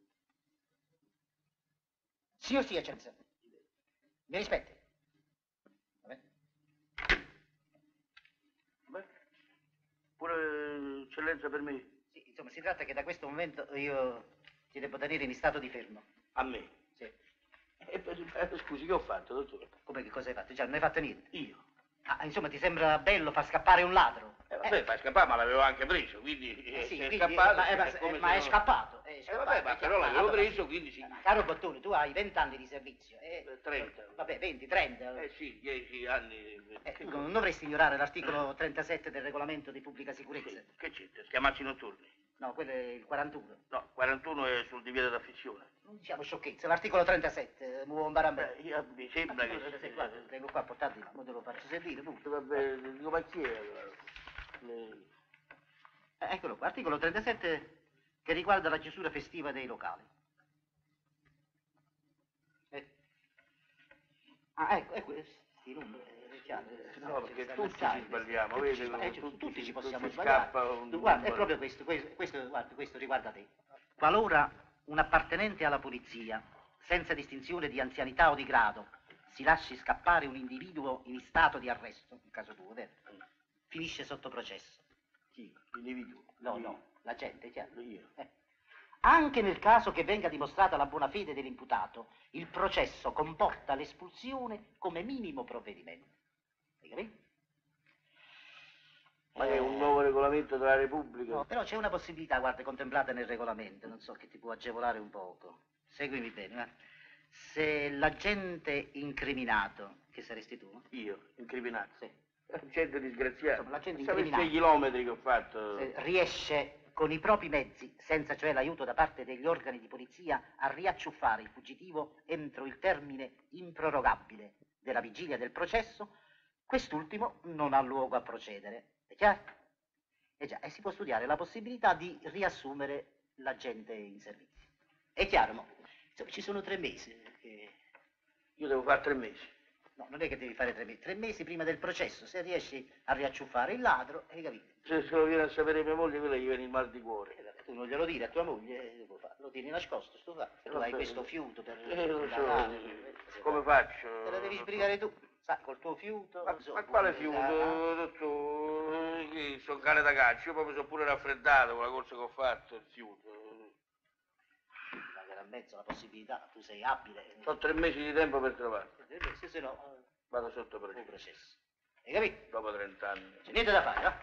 Sì, eccellenza. Mi rispetti. Va bene? Beh, pure eccellenza per me. Sì, insomma, si tratta che da questo momento io ti devo tenere in stato di fermo. A me? Sì. Scusi, che ho fatto, dottore? Come che cosa hai fatto? Già, non hai fatto niente. Io? Ah, insomma, ti sembra bello far scappare un ladro? Vabbè, fa scappare, ma l'avevo anche preso, quindi sì, è quindi, scappato. ma è scappato. Vabbè, ma però l'avevo preso, quindi sì. Caro Bottone, tu hai 20 anni di servizio. 30. Vabbè, 20, 30. Sì, 10 anni. Non dovresti ignorare l'articolo 37 del regolamento di pubblica sicurezza. Sì, che c'è? Chiamarsi notturni. No, quello è il 41. No, 41 è sul divieto d'affissione. Non diciamo sciocchezze, l'articolo 37, muovo un barambè. Mi sembra che... Guarda, tengo qua a portarti, ma te lo faccio sentire, punto. Vabbè, dico, ma chi è allora? Eccolo qua, articolo 37 che riguarda la chiusura festiva dei locali. Ecco, i numeri, no, perché tutti ci sbagliamo, vedi? Tutti ci possiamo sbagliare. Guarda, è proprio questo riguarda te. Qualora un appartenente alla polizia, senza distinzione di anzianità o di grado, si lasci scappare un individuo in stato di arresto, in caso tuo, vero? Finisce sotto processo. Chi? L'individuo? No, la gente, chiaro? Io. Anche nel caso che venga dimostrata la buona fede dell'imputato, il processo comporta l'espulsione come minimo provvedimento. Hai capito? Ma è un nuovo regolamento della Repubblica? No, però c'è una possibilità, guarda, contemplata nel regolamento, non so, che ti può agevolare un poco. Seguimi bene, Se l'agente incriminato, che saresti tu? Io, incriminato? Sì. Gente disgraziata. Insomma, l'agente Sapete incriminato. i chilometri che ho fatto? Riesce con i propri mezzi, senza cioè l'aiuto da parte degli organi di polizia, a riacciuffare il fuggitivo entro il termine improrogabile della vigilia del processo, quest'ultimo non ha luogo a procedere. È chiaro? Già, e si può studiare la possibilità di riassumere l'agente in servizio. È chiaro, no? Insomma, ci sono 3 mesi. Io devo fare 3 mesi. No, non è che devi fare 3 mesi. 3 mesi prima del processo, se riesci a riacciuffare il ladro, hai capito? Se lo viene a sapere mia moglie, quella gli viene il mal di cuore. Tu non glielo dire a tua moglie, lo tieni nascosto, sto fatto. Tu hai questo fiuto per... lo so, come faccio? Te la devi sbrigare tu, sai, col tuo fiuto. Ma quale fiuto? Io sono cane da caccia, io proprio sono pure raffreddato con la corsa che ho fatto, il fiuto. Ma che era in mezzo la possibilità, tu sei abile. Ho 3 mesi di tempo per trovarlo. Se no... Vado sotto processo. Processo. Hai capito? Dopo 30 anni. C'è niente da fare, va?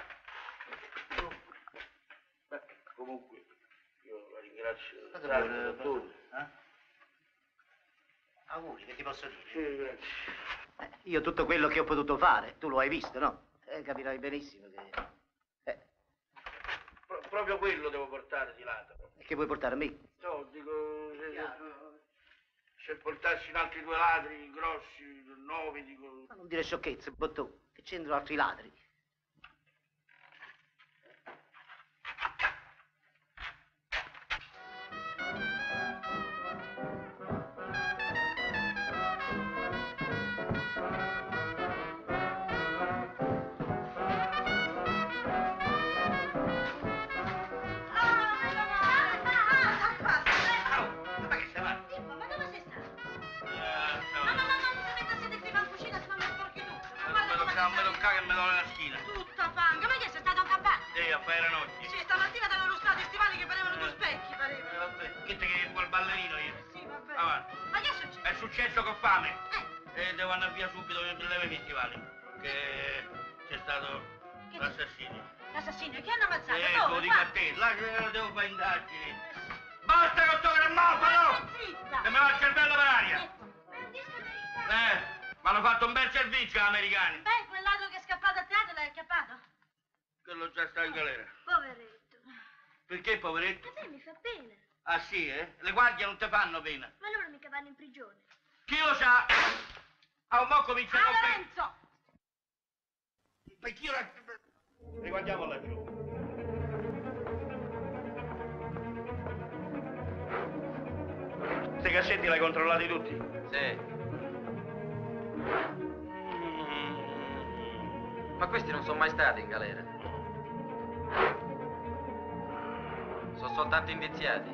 Beh, comunque, io la ringrazio. Tanto dottore. Auguri, che ti posso dire? Sì, grazie. Io tutto quello che ho potuto fare, tu lo hai visto, no? Capirai benissimo che... Proprio quello devo portare di lato. E che vuoi portare a me? No, dico... Se portassi in altri 2 ladri grossi, 9, dico... Ma non dire sciocchezze, Bottò, che c'entrano altri ladri. Non me toccare che me lo la schiena. Tutta fanga, ma che sei stato incappato? A fare notti. Sì, stamattina ti hanno rustato i stivali che parevano due specchi, parevano. Vabbè, che te che quel ballerino io? Sì, vabbè. Avanti. Ma che è successo? È successo che ho fame. E devo andare via subito per levare i stivali. Perché c'è stato l'assassinio. L'assassinio? Chi hanno ammazzato? Lo Dove? dico a te, là devo fare indagini. Basta con sto grammofono! Zitta! Che mi va il cervello per aria! È un disco americano. Mi hanno fatto un bel servizio, americani. Beh, quel ladro che è scappato a teatro l'hai acchiappato? Quello già sta in galera. Poveretto. Perché, poveretto? A te mi fa pena. Ah, sì, eh? Le guardie non te fanno pena. Ma loro mica vanno in prigione. Chi lo sa? Ah, mo comincia a rompere. Lorenzo! Perché io la... Riguardiamo laggiù. Questi cassetti l'hai controllati tutti? Sì. Ma questi non sono mai stati in galera. Sono soltanto indiziati.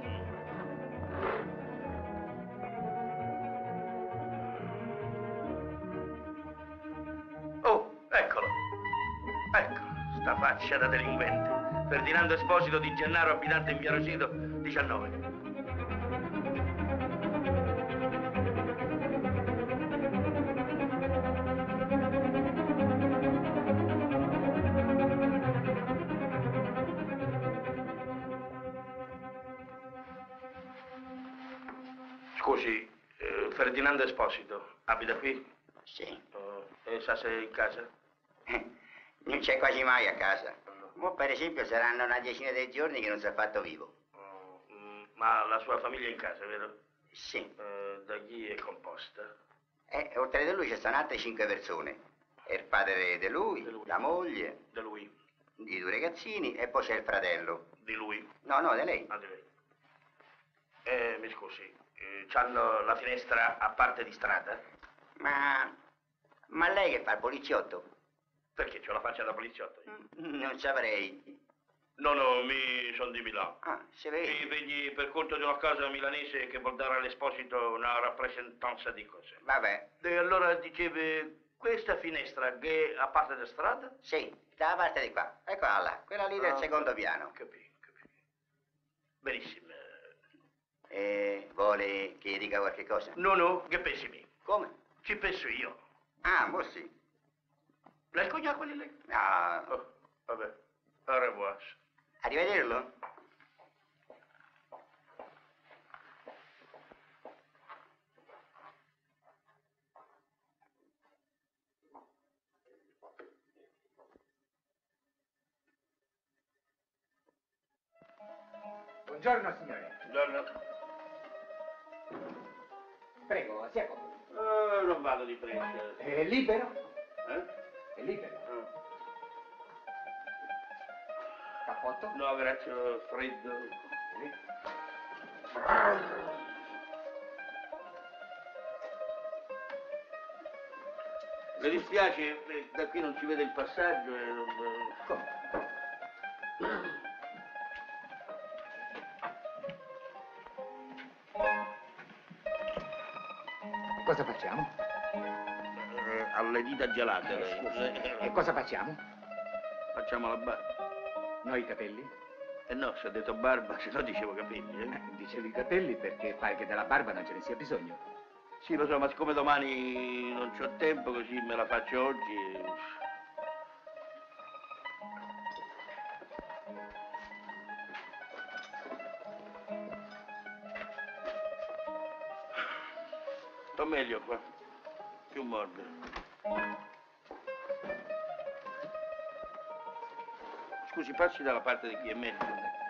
Oh, eccolo. Ecco, sta faccia da delinquente. Ferdinando Esposito di Gennaro, abitante in Via Rosito, 19. Scusi, Ferdinando Esposito, abita qui? Sì. E sa se è in casa? Non c'è quasi mai a casa. Mo per esempio saranno una decina di giorni che non si è fatto vivo. Ma la sua famiglia è in casa, vero? Sì. Da chi è composta? Oltre di lui ci stanno altre 5 persone. È il padre di lui, la moglie, di lui, i 2 ragazzini e poi c'è il fratello. Di lui? No, di lei. Ah, di lei. Mi scusi, c'hanno la finestra a parte di strada? Ma lei che fa il poliziotto? Perché c'ho la faccia da poliziotto? Non saprei. No, mi sono di Milano. Ah, si vede. Mi vedi per conto di una casa milanese che vuol dare all'Esposito una rappresentanza di cose. Vabbè. E allora dicevi, questa finestra che è a parte di strada? Sì, dalla parte di qua. Eccola là, quella lì del secondo piano. Capì. Benissimo. Vuole che dica qualche cosa? No, che pensi me? Come? Ci penso io. Ah, mo sì. Lei cognac quelli lì? No. Oh, vabbè, au revoir. Arrivederlo? Buongiorno, signore. Buongiorno. Prego, sia comodo. Non vado di fretta. È libero? È libero. Cappotto? No, grazie, freddo. Mi dispiace, da qui non si vede il passaggio e non... Come? cosa facciamo? Alle dita gelate lei. E cosa facciamo? Facciamo la barba. Noi i capelli? No, se ho detto barba, se no dicevo capelli. Dicevi capelli perché pare che della barba non ce ne sia bisogno. Sì, lo so, ma siccome domani non c'ho tempo, così me la faccio oggi. Sto meglio qua, più morbido. Scusi, passi dalla parte di chi è meglio.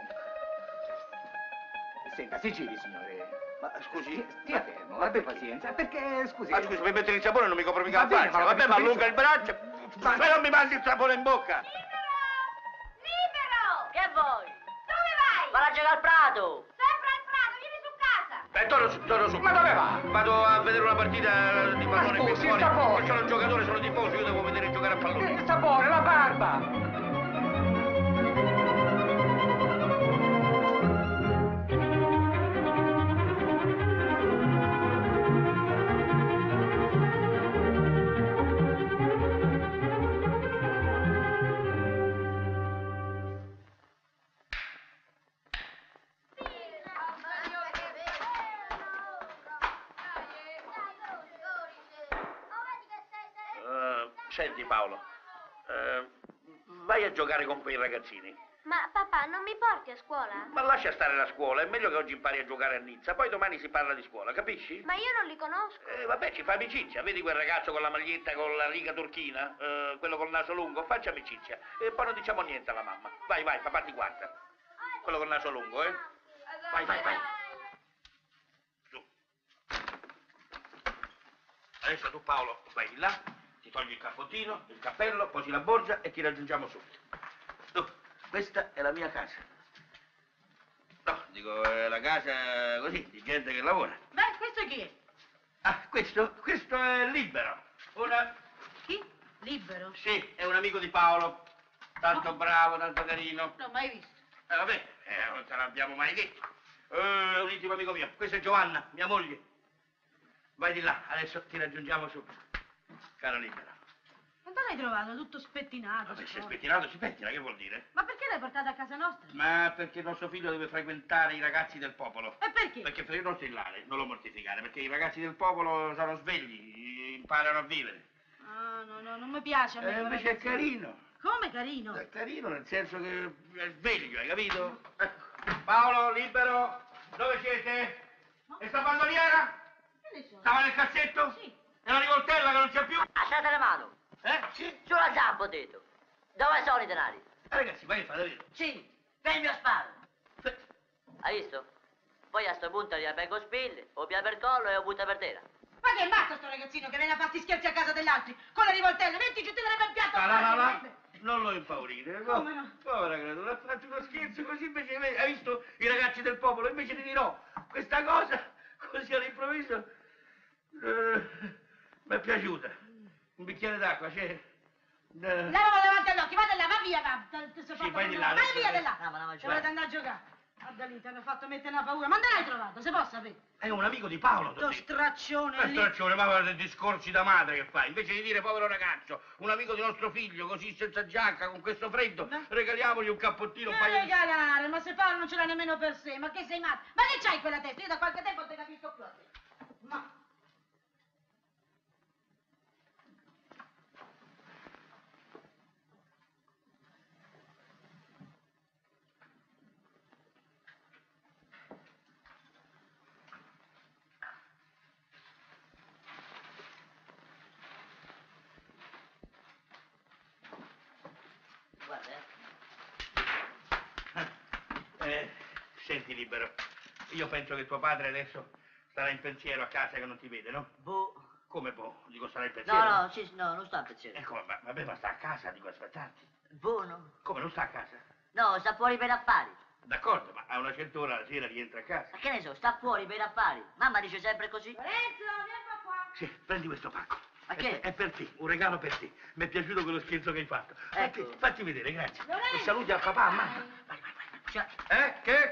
Senta, si giri, signore. Ma scusi. Stia fermo, abbia pazienza, perché scusi. Ma scusi, per mettere il sapone non mi copro mica la bene, faccia. ma Vabbè, ma allunga il braccio. Ma non mi mandi il sapone in bocca. Libero! Che vuoi? Dove vai? Vado a giocare al prato. Sempre al prato, vieni su casa. Torno su. Ma dove va? Vado a vedere una partita di pallone qui scusi, fuori. il sapone. Sono un giocatore, sono tifoso, io devo vedere giocare a pallone. Il sapone, la barba. Senti Paolo, vai a giocare con quei ragazzini. Ma papà, non mi porti a scuola? Ma lascia stare la scuola, è meglio che oggi impari a giocare a Nizza, poi domani si parla di scuola, capisci? Ma io non li conosco. Vabbè, ci fa amicizia, vedi quel ragazzo con la maglietta con la riga turchina, quello col naso lungo, faccia amicizia. E poi non diciamo niente alla mamma. Vai, papà ti guarda. Quello col naso lungo, eh? Vai. Su. Adesso tu Paolo vai di là. Ti togli il cappottino, il cappello, posi la borsa e ti raggiungiamo subito. Tu, questa è la mia casa. No, dico, è la casa così, di gente che lavora. Beh, questo chi è? Ah, questo è Libero. Chi? Libero? Sì, è un amico di Paolo. Tanto bravo, tanto carino. Non l'ho mai visto. Vabbè, non te l'abbiamo mai detto. È un intimo amico mio. Questa è Giovanna, mia moglie. Vai di là, adesso ti raggiungiamo subito. Cara Libera. Ma dove l'hai trovato? Tutto spettinato. Vabbè, se è spettinato si pettina, che vuol dire? Ma perché l'hai portato a casa nostra? Ma perché nostro figlio deve frequentare i ragazzi del popolo. E perché? Perché per non strillare, non lo mortificare, perché i ragazzi del popolo sono svegli, imparano a vivere. Ah, no, non mi piace a me. Invece è carino. Come carino? È carino nel senso che è sveglio, hai capito? Ecco. Paolo, Libero, dove siete? E sta bandoliera? Stava nel cassetto? Sì. E la rivoltella che non c'è più? Alzate le mani. Sì. Sulla zampa, ho detto. Dove sono i denari? Ragazzi, ma che fate, vero? Sì, per il mio sparo. Hai visto? Poi a sto punto gli apergo spille, o pia per collo e o butta per terra. Ma che è matto sto ragazzino che viene a farti scherzi a casa degli altri? Con le rivoltelle, metti giù, ti darebbe il piatto. No. Non lo impaurire. Come no? Povera creatura, ha fatto uno scherzo così invece, hai visto i ragazzi del popolo? Invece ti dirò, questa cosa, così all'improvviso, mi è piaciuta. Un bicchiere d'acqua, c'è? Lavalo davanti agli occhi, vada là, va via, va. Sì, vai di là. Vai via di là. No, Se volete andare a giocare. Guarda lì, ti hanno fatto mettere una paura. Ma dove l'hai trovato, se posso sapere? È un amico di Paolo, Sto straccione lì. straccione, ma guarda discorsi da madre che fa. Invece di dire povero ragazzo, un amico di nostro figlio, così senza giacca, con questo freddo, regaliamogli un cappottino, un Non paio di... regalare, ma se Paolo non ce l'ha nemmeno per sé. Ma che sei matto? Ma che c'hai in quella testa? Io da qualche tempo non te capisco più. Ma... Senti Libero, io penso che tuo padre adesso starà in pensiero a casa che non ti vede, no? Boh. Come boh? Dico starà in pensiero? No, non sta a pensiero. Come, vabbè, ma sta a casa, dico aspettarti. Buono. Come, non sta a casa? No, sta fuori per affari. D'accordo, ma a una certa ora la sera rientra a casa. Ma che ne so, sta fuori per affari. Mamma dice sempre così. Lorenzo, vieni qua. Sì, prendi questo pacco. Ma che? È per te, un regalo per te. Mi è piaciuto quello scherzo che hai fatto. Ecco. Fatti vedere, grazie. Lorenzo. E saluti a papà, a mamma. Vai. Cioè... Che?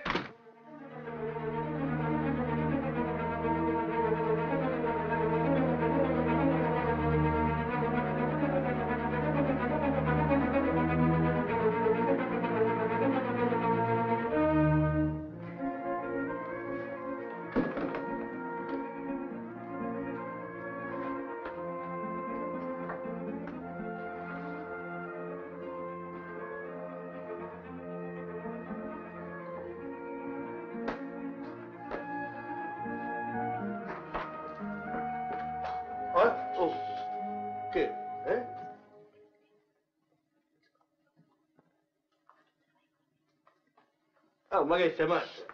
Oh, ma che sei matta?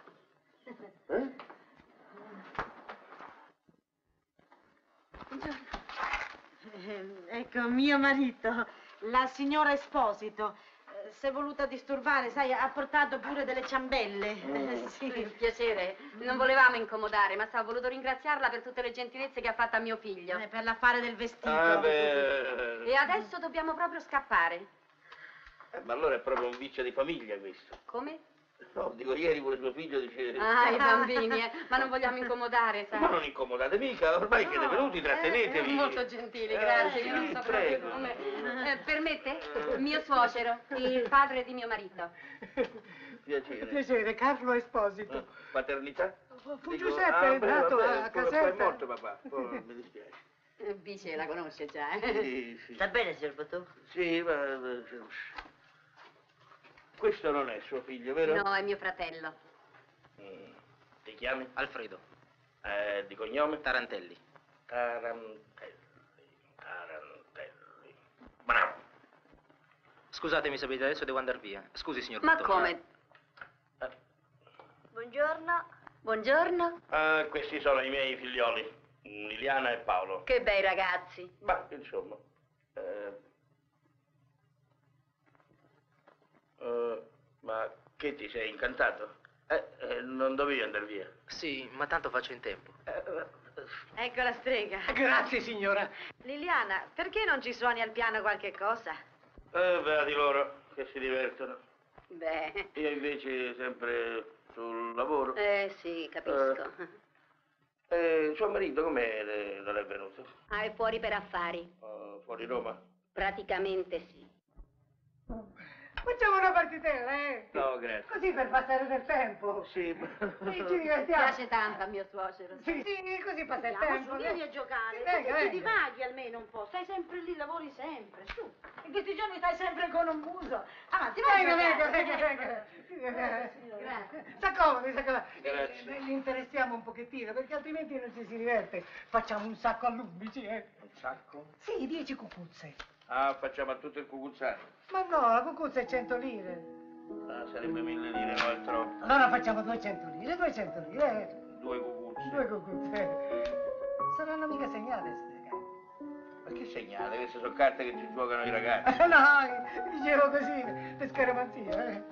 Ecco, mio marito, la signora Esposito. Si è voluta disturbare, sai, ha portato pure delle ciambelle. Sì. Piacere, non volevamo incomodare, ma ha voluto ringraziarla per tutte le gentilezze che ha fatto a mio figlio. Per l'affare del vestito. E adesso dobbiamo proprio scappare. Ma allora è proprio un vizio di famiglia questo. Come? No, dico, ieri pure suo figlio dice... Ah, i bambini, ma non vogliamo incomodare, sai? Ma non incomodate mica, ormai siete venuti, trattenetevi. Molto gentili, grazie, io non so proprio come. Permette? Mio suocero, il padre di mio marito. Piacere. Piacere, Carlo Esposito. Paternità? Fu Giuseppe, è entrato a Poi è Caserta. morto papà, poi mi dispiace. Vice la conosce già, Sì. Sta bene, signor Fatù? Sì, ma... Questo non è suo figlio, vero? No, è mio fratello. Ti chiami? Alfredo. Di cognome? Tarantelli. Tarantelli. Bravo. Scusatemi, sapete, adesso devo andare via. Scusi, signor Ma dottore. come? Buongiorno. Buongiorno. Questi sono i miei figlioli, Liliana e Paolo. Che bei ragazzi. Ma, insomma... ma che ti sei incantato? Non dovevi andare via. Sì, ma tanto faccio in tempo. Ecco la strega. Grazie, signora. Liliana, perché non ci suoni al piano qualche cosa? Beati loro, che si divertono. Beh. Io invece sempre sul lavoro. Sì, capisco. Suo marito com'è? Non è venuto? Ah, è fuori per affari. Fuori Roma? Praticamente sì. Facciamo una partitella, No, grazie. Così per passare del tempo. Sì. Sì, ci divertiamo. Piace tanto a mio suocero. Sì, così passa il Andiamo, tempo. su, vieni a giocare. Sì, venga, Ti venga. divaghi almeno un po'. Stai sempre lì, lavori sempre. Su. In questi giorni stai sempre con un muso. Avanti, vai a giocare. Venga. Grazie. S'accomodi. Grazie. Li interessiamo un pochettino, perché altrimenti non ci si diverte. Facciamo un sacco all'11, Un sacco? Sì, 10 cucuzze. Ah, facciamo a tutto il cucuzzaro. Ma no, la cucuzza è 100 lire. Ah, sarebbe 1000 lire, no, è troppo. Allora facciamo 200 lire, 200 lire. 2 cucuzze. 2 cucuzze. Saranno mica segnate, ste carte. Ma che segnale? Queste sono carte che ci giocano i ragazzi. No, dicevo così, per scaramanzia,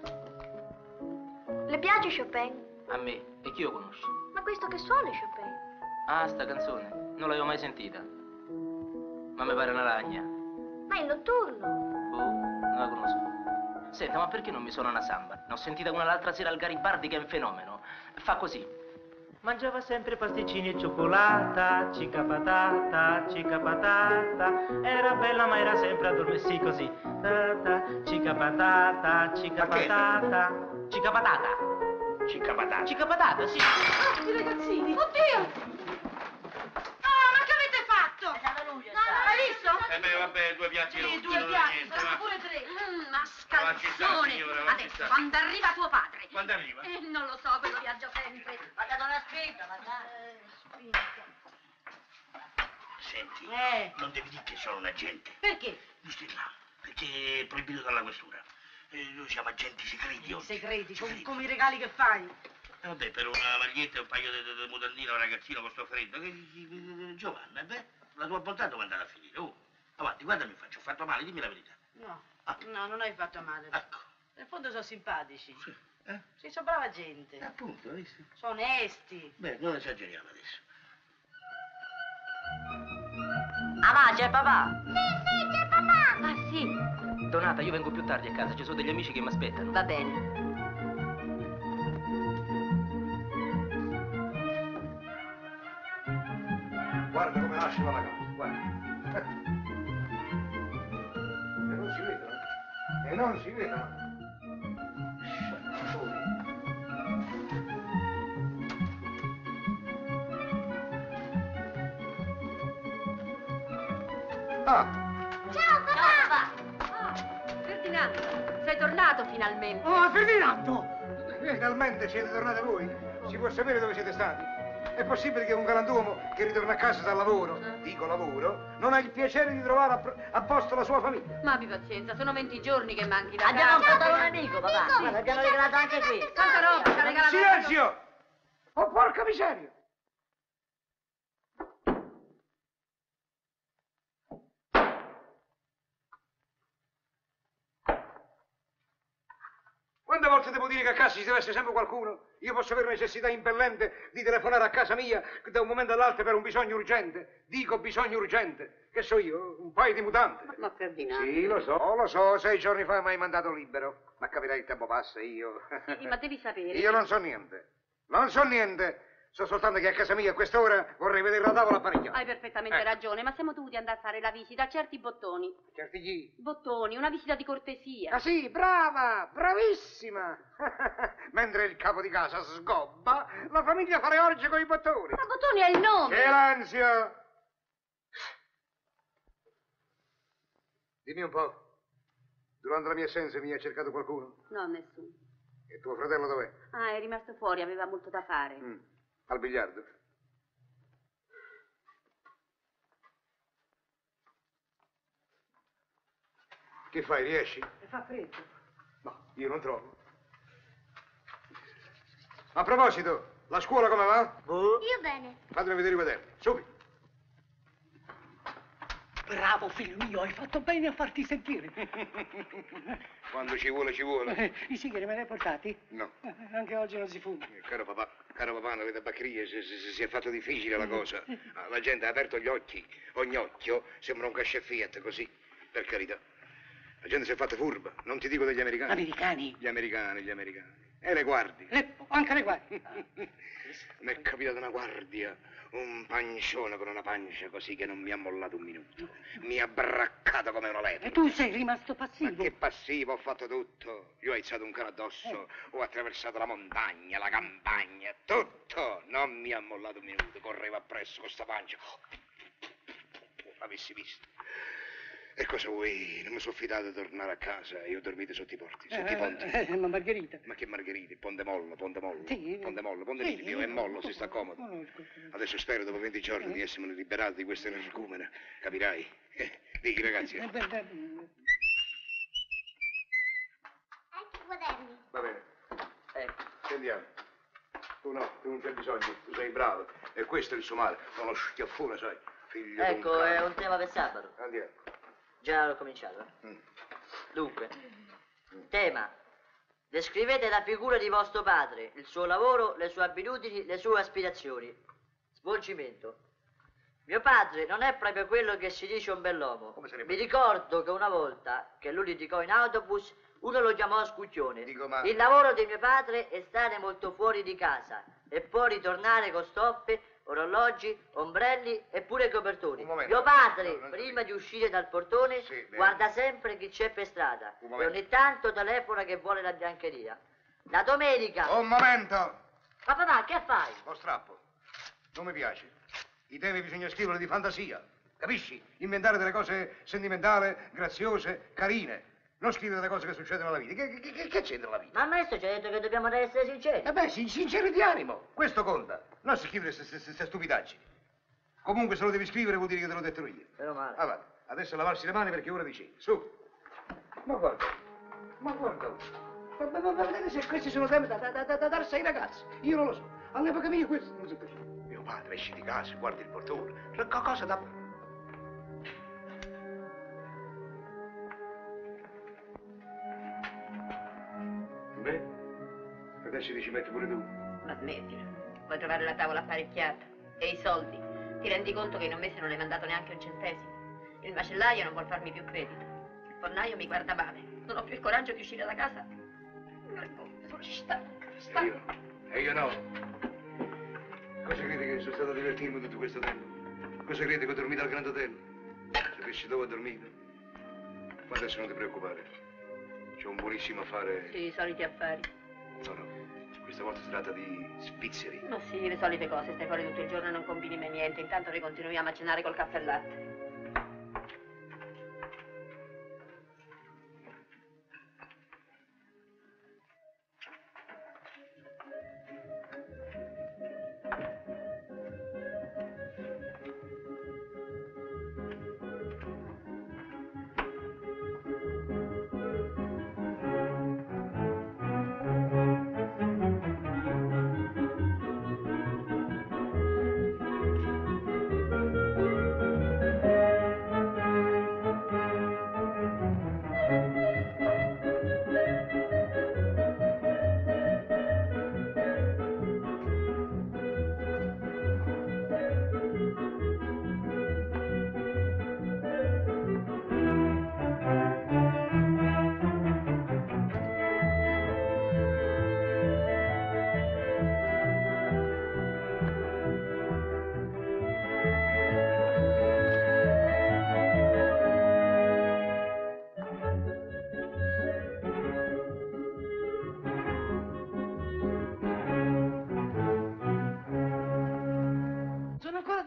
Le piace Chopin? A me. E chi lo conosce? Ma questo che suona è Chopin? Ah, sta canzone. Non l'avevo mai sentita. Ma mi pare una ragna. Ma è il notturno. Non la conosco. Senta, ma perché non mi suona una samba? L'ho sentita una l'altra sera al Garibaldi che è un fenomeno. Fa così. Mangiava sempre pasticcini e cioccolata, cica patata, era bella ma era sempre addormentata, sì così, cica patata, cica patata, cica patata. Cica patata. Cica patata, sì. Ah, i ragazzini. Oddio! Oh, ma che avete fatto? È stato lui, Hai visto? Beh, vabbè, 2 piatti Sì, rotti, 2 non è piatti, niente, saranno va. pure 3. Ma Ma ci sta, scalzone! signora, ma ci Adesso, sta. quando arriva tuo padre. Quando arriva? Non lo so, quello viaggia sempre. Ma dato una spinta, ma dai. Senti, non devi dire che sono un agente. Perché? Giusto là, perché è proibito dalla questura. Noi siamo agenti segreti oggi. Segreti, come i regali che fai. Vabbè, per una maglietta e un paio di mutandine a un ragazzino con sto freddo. Giovanna, la tua bontà dove è andata a finire? Oh, avanti, guardami in faccia, ho fatto male, dimmi la verità. No, no, non hai fatto male. Ecco. Nel fondo sono simpatici. Sì, Sì, sono brava gente. Appunto, hai visto? Sono onesti. Beh, non esageriamo adesso. Ah, c'è papà. Sì, c'è papà. Ah, sì? Donata, io vengo più tardi a casa, ci sono degli amici che mi aspettano. Va bene. Guarda come lasciano la casa, guarda. E non si vedono. E non si vedono. Ciao papà! Ferdinando, sei tornato finalmente. Oh, Ferdinando! Finalmente siete tornati voi? Si può sapere dove siete stati? È possibile che un galantuomo che ritorna a casa dal lavoro, dico lavoro, non ha il piacere di trovare a posto la sua famiglia? Ma abbi pazienza, sono 20 giorni che manchi da Andiamo a casa. portare un amico, papà. Guarda, abbiamo regalato anche qui. Tanta roba, ci ha regalato. Silenzio! Oh, porca miseria! Quante volte devo dire che a casa ci deve essere sempre qualcuno? Io posso avere necessità impellente di telefonare a casa mia da un momento all'altro per un bisogno urgente. Dico bisogno urgente. Che so io? Un paio di mutande. Ma Ferdinando. Sì, lo so. 6 giorni fa mi hai mandato libero. Ma capirai, il tempo passa, io... Sì, ma devi sapere. Io non so niente. Non so niente. So soltanto che a casa mia a quest'ora vorrei vedere la tavola apparecchiata. Hai perfettamente ragione, ma siamo dovuti andare a fare la visita a certi bottoni. Certi chi? Bottoni, una visita di cortesia. Ah sì, brava, bravissima. Mentre il capo di casa sgobba, la famiglia fa le orge con i bottoni. Ma bottoni è il nome. Silenzio! Dimmi un po', durante la mia assenza mi ha cercato qualcuno? No, nessuno. E tuo fratello dov'è? Ah, è rimasto fuori, aveva molto da fare. Al biliardo. Che fai, riesci? Fa freddo. No, io non trovo. A proposito, la scuola come va? Io bene. Fatemi vedere i quaderni, subito. Bravo, figlio mio, hai fatto bene a farti sentire. Quando ci vuole, ci vuole. I sigari me ne hai portati? No. Anche oggi non si fuma. Caro papà, non avete baccherie, si è fatto difficile la cosa. La gente ha aperto gli occhi, ogni occhio sembra un cachet Fiat, così, per carità. La gente si è fatta furba, non ti dico degli americani. Americani? Gli americani. E le guardie. Anche le guardie. Mi è capitata una guardia, un pancione con una pancia così che non mi ha mollato un minuto. Mi ha braccato come una lepre. E tu sei rimasto passivo? Ma che passivo, ho fatto tutto. Io ho alzato un cane addosso, ho attraversato la montagna, la campagna, tutto. Non mi ha mollato un minuto, correvo appresso con sta pancia. L'avessi visto. E cosa vuoi? Non mi sono fidato di tornare a casa e ho dormito sotto i porti, sotto i ponti. Ma Margherita? Ma che Margherita? Ponte Mollo. Sì. Ponte Nitrio, è mollo, si sta comodo. Adesso spero dopo 20 giorni di essermi liberato di questa energumena, capirai? Dighi ragazzi. Ecco i quaderni. Va bene. Sentiamo. Tu no, tu non c'è bisogno, tu sei bravo. E questo è il suo male, uno schiaffone, sai. Figlio di un Ecco, cane. è un tema per sabato. Andiamo. Già l'ho cominciato. Dunque, tema. Descrivete la figura di vostro padre, il suo lavoro, le sue abitudini, le sue aspirazioni. Svolgimento. Mio padre non è proprio quello che si dice un bell'uomo. Mi ricordo che una volta che lui litigò in autobus, uno lo chiamò scucchione. Il lavoro di mio padre è stare molto fuori di casa e poi ritornare con stoffe, orologi, ombrelli e pure copertoni. Mio padre, prima di uscire dal portone, guarda sempre chi c'è per strada e ogni tanto telefona che vuole la biancheria. La domenica... Un momento! Ma papà, che fai? Lo strappo. Non mi piace. I temi bisogna scriverli di fantasia, capisci? Inventare delle cose sentimentali, graziose, carine. Non scrivere le cose che succedono nella vita. Che c'entra la vita? Ma il maestro ci ha detto che dobbiamo essere sinceri. Sinceri di animo. Questo conta. Non scrivere queste stupidaggini. Comunque se lo devi scrivere vuol dire che te l'ho detto io. Meno male. Avanti. Adesso lavarsi le mani perché è ora di cena. Su. Ma guarda. Ma vedete se questi sono temi da darsi ai ragazzi. Io non lo so. All'epoca mia questo non si faceva. Mio padre esce di casa, guarda il portone. Cosa da... Beh, adesso ti ci metti pure tu. Ma smettila. Vuoi trovare la tavola apparecchiata? E i soldi? Ti rendi conto che in un mese non hai mandato neanche un centesimo? Il macellaio non vuol farmi più credito. Il fornaio mi guarda male. Non ho più il coraggio di uscire da casa. Mi vergogno, sono stanca. E io no. Cosa credi che sono stato a divertirmi tutto questo tempo? Cosa credi che ho dormito al Grand Hotel? Sapessi dove ho dormito? Ma adesso non ti preoccupare. C'è un buonissimo affare. Sì, i soliti affari. No. Questa volta si tratta di svizzeri. Ma sì, le solite cose. Stai fuori tutto il giorno e non combini mai niente. Intanto noi continuiamo a cenare col caffè e latte.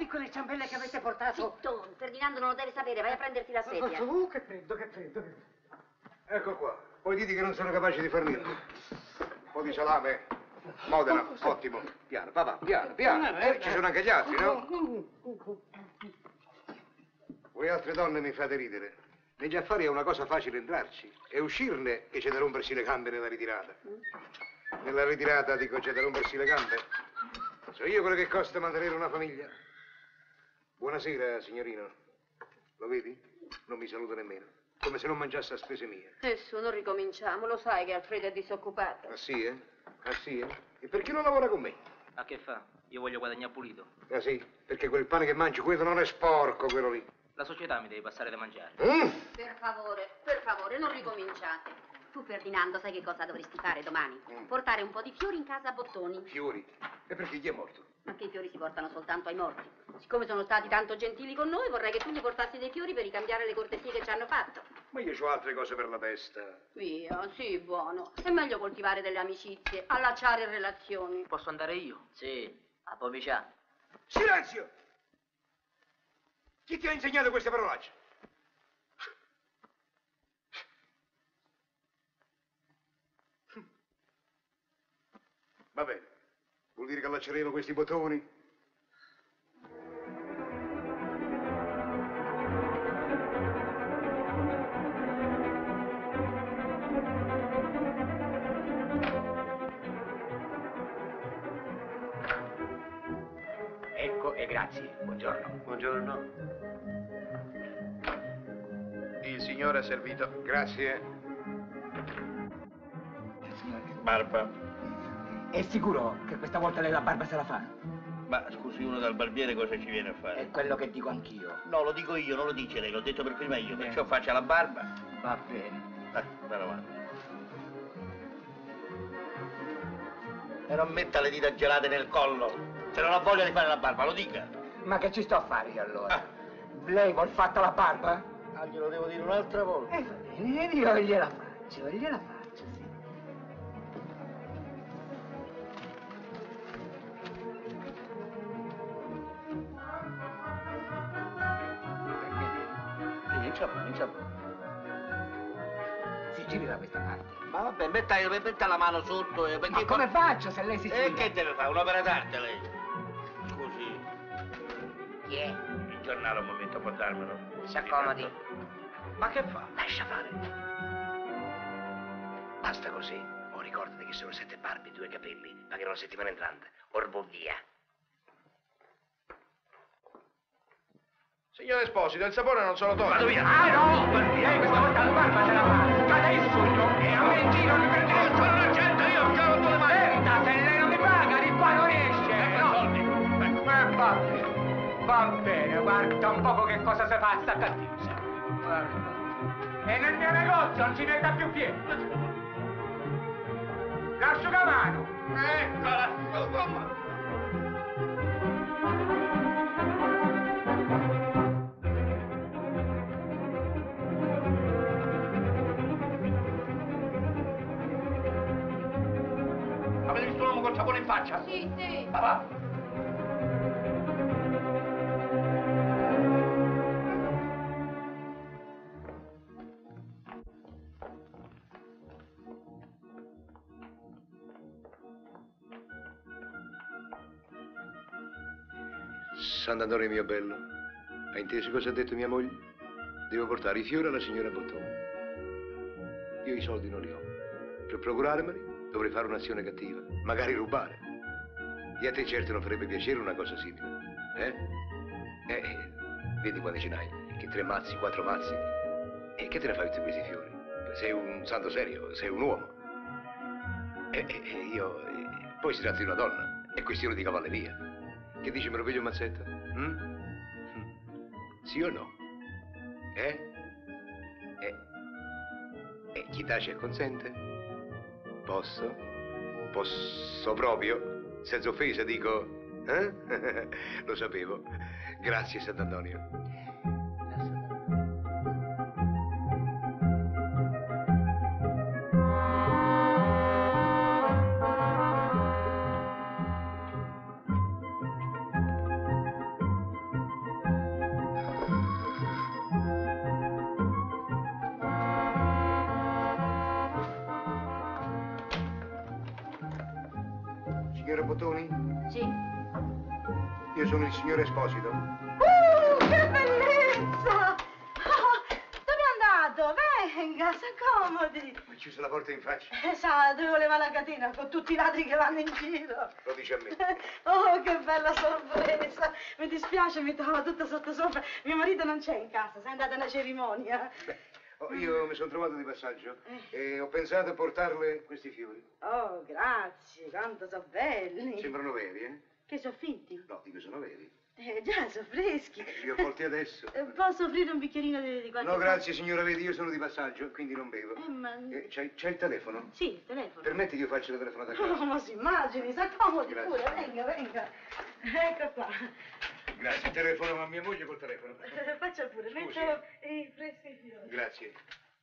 di quelle ciambelle che avete portato? Zitto, Ferdinando non lo deve sapere, vai a prenderti la sedia. Che freddo, che freddo. Ecco qua. Poi dite che non sono capace di far niente. Un po' di salame. Modena, ottimo. Piano, papà, piano, piano. Ci sono anche gli altri, no? Voi altre donne mi fate ridere. Negli affari è una cosa facile entrarci. E uscirne che c'è da rompersi le gambe nella ritirata. Nella ritirata, dico, c'è da rompersi le gambe. So io quello che costa mantenere una famiglia. Buonasera, signorino. Lo vedi? Non mi saluta nemmeno. Come se non mangiasse a spese mie. Su, non ricominciamo. Lo sai che Alfredo è disoccupato. Ah sì, eh? Ah sì, eh? E perché non lavora con me? Ma che fa? Io voglio guadagnare pulito. Ah sì? Perché quel pane che mangio, quello non è sporco, quello lì. La società mi deve passare da mangiare. Per favore, non ricominciate. Tu, Ferdinando, sai che cosa dovresti fare domani? Portare un po' di fiori in casa a Bottoni. Fiori? E perché chi è morto? Ma che i fiori si portano soltanto ai morti. Siccome sono stati tanto gentili con noi, vorrei che tu gli portassi dei fiori per ricambiare le cortesie che ci hanno fatto. Ma io ho altre cose per la testa. Via, sì, buono. È meglio coltivare delle amicizie, allacciare relazioni. Posso andare io? Sì, a Pomicià. Silenzio! Chi ti ha insegnato queste parolacce? Va bene. Vuol dire che allacceremo questi bottoni? Ecco e grazie. Buongiorno. Buongiorno. Il signore è servito. Grazie. Barba. È sicuro che questa volta lei la barba se la fa? Ma scusi, uno dal barbiere cosa ci viene a fare? È quello che dico anch'io. No, lo dico io, non lo dice lei, l'ho detto per prima io, perciò faccia la barba. Va bene. Vado avanti. E non metta le dita gelate nel collo. Se non ha voglia di fare la barba, lo dica. Ma che ci sto a fare io allora? Lei vuol fatta la barba? Ah, glielo devo dire un'altra volta. Va bene, io gliela faccio, sì. Iniziamo. Si giri da questa parte. Ma vabbè, metta la mano sotto e... Ma come faccio se lei si gira? E che deve fare? Un'opera d'arte lei? Scusi. Chi è? Il giornale un momento può darmelo? Si accomodi. Ma che fa? Lascia fare. Basta così. O ricordati che sono 7 barbe e 2 capelli. Pagherò la settimana entrante. Orbo via. Signore Esposito, il sapore non se lo toglie. Vado via. Ah no! Lei questa volta la barba se la fa. Adesso io e a me in giro mi prende. Io sono un agente, io mi cavo le mani. Senta, se lei non mi paga, di qua non riesce. No. Va bene, guarda un poco che cosa si fa sta cattività. E nel mio negozio non ci metta più piede. L'asciugamano. Eccola. Avete visto l'uomo col sapone in faccia? Sì. Va. Sant'Antonio mio bello, hai inteso cosa ha detto mia moglie? Devo portare i fiori alla signora Bottoni. Io i soldi non li ho. Per procurarmeli dovrei fare un'azione cattiva, magari rubare. E a te certo non farebbe piacere una cosa simile, eh? Vedi quanti ce n'hai? Che 3 mazzi, 4 mazzi. E che te ne fai di tutti questi fiori? Sei un santo serio, sei un uomo. Poi si tratta di una donna, è questione di cavalleria. Che dici, me lo piglio un mazzetto? Sì o no? Chi tace e consente? Posso? Posso proprio? Senza offesa dico, Lo sapevo. Grazie, Sant'Antonio. Signora Bottoni? Sì? Io sono il signor Esposito. Che bellezza! Dove è andato? Venga, s'accomodi. Mi ha chiuso la porta in faccia. Sa, dove voleva la catena con tutti i ladri che vanno in giro. Lo dice a me. Oh, che bella sorpresa. Mi dispiace, mi trova tutta sotto sopra. Mio marito non c'è in casa, sei andata a una cerimonia. Io mi sono trovato di passaggio e ho pensato a portarle questi fiori. Oh, grazie, quanto sono belli. Sembrano veri, eh? Che sono finti? No, dico sono veri. Già, sono freschi. Li ho porti adesso. Posso offrire un bicchierino di qualche No, grazie signora, vedi, io sono di passaggio, quindi non bevo. ma... C'è il telefono? Sì, il telefono. Permetti che io faccia la telefonata a casa? Oh, ma si immagini, s'accomodi Grazie. pure, venga, venga. Ecco qua. Grazie, telefono a mia moglie col telefono. Faccia pure, Scusi. metto i freschi fiori. Grazie.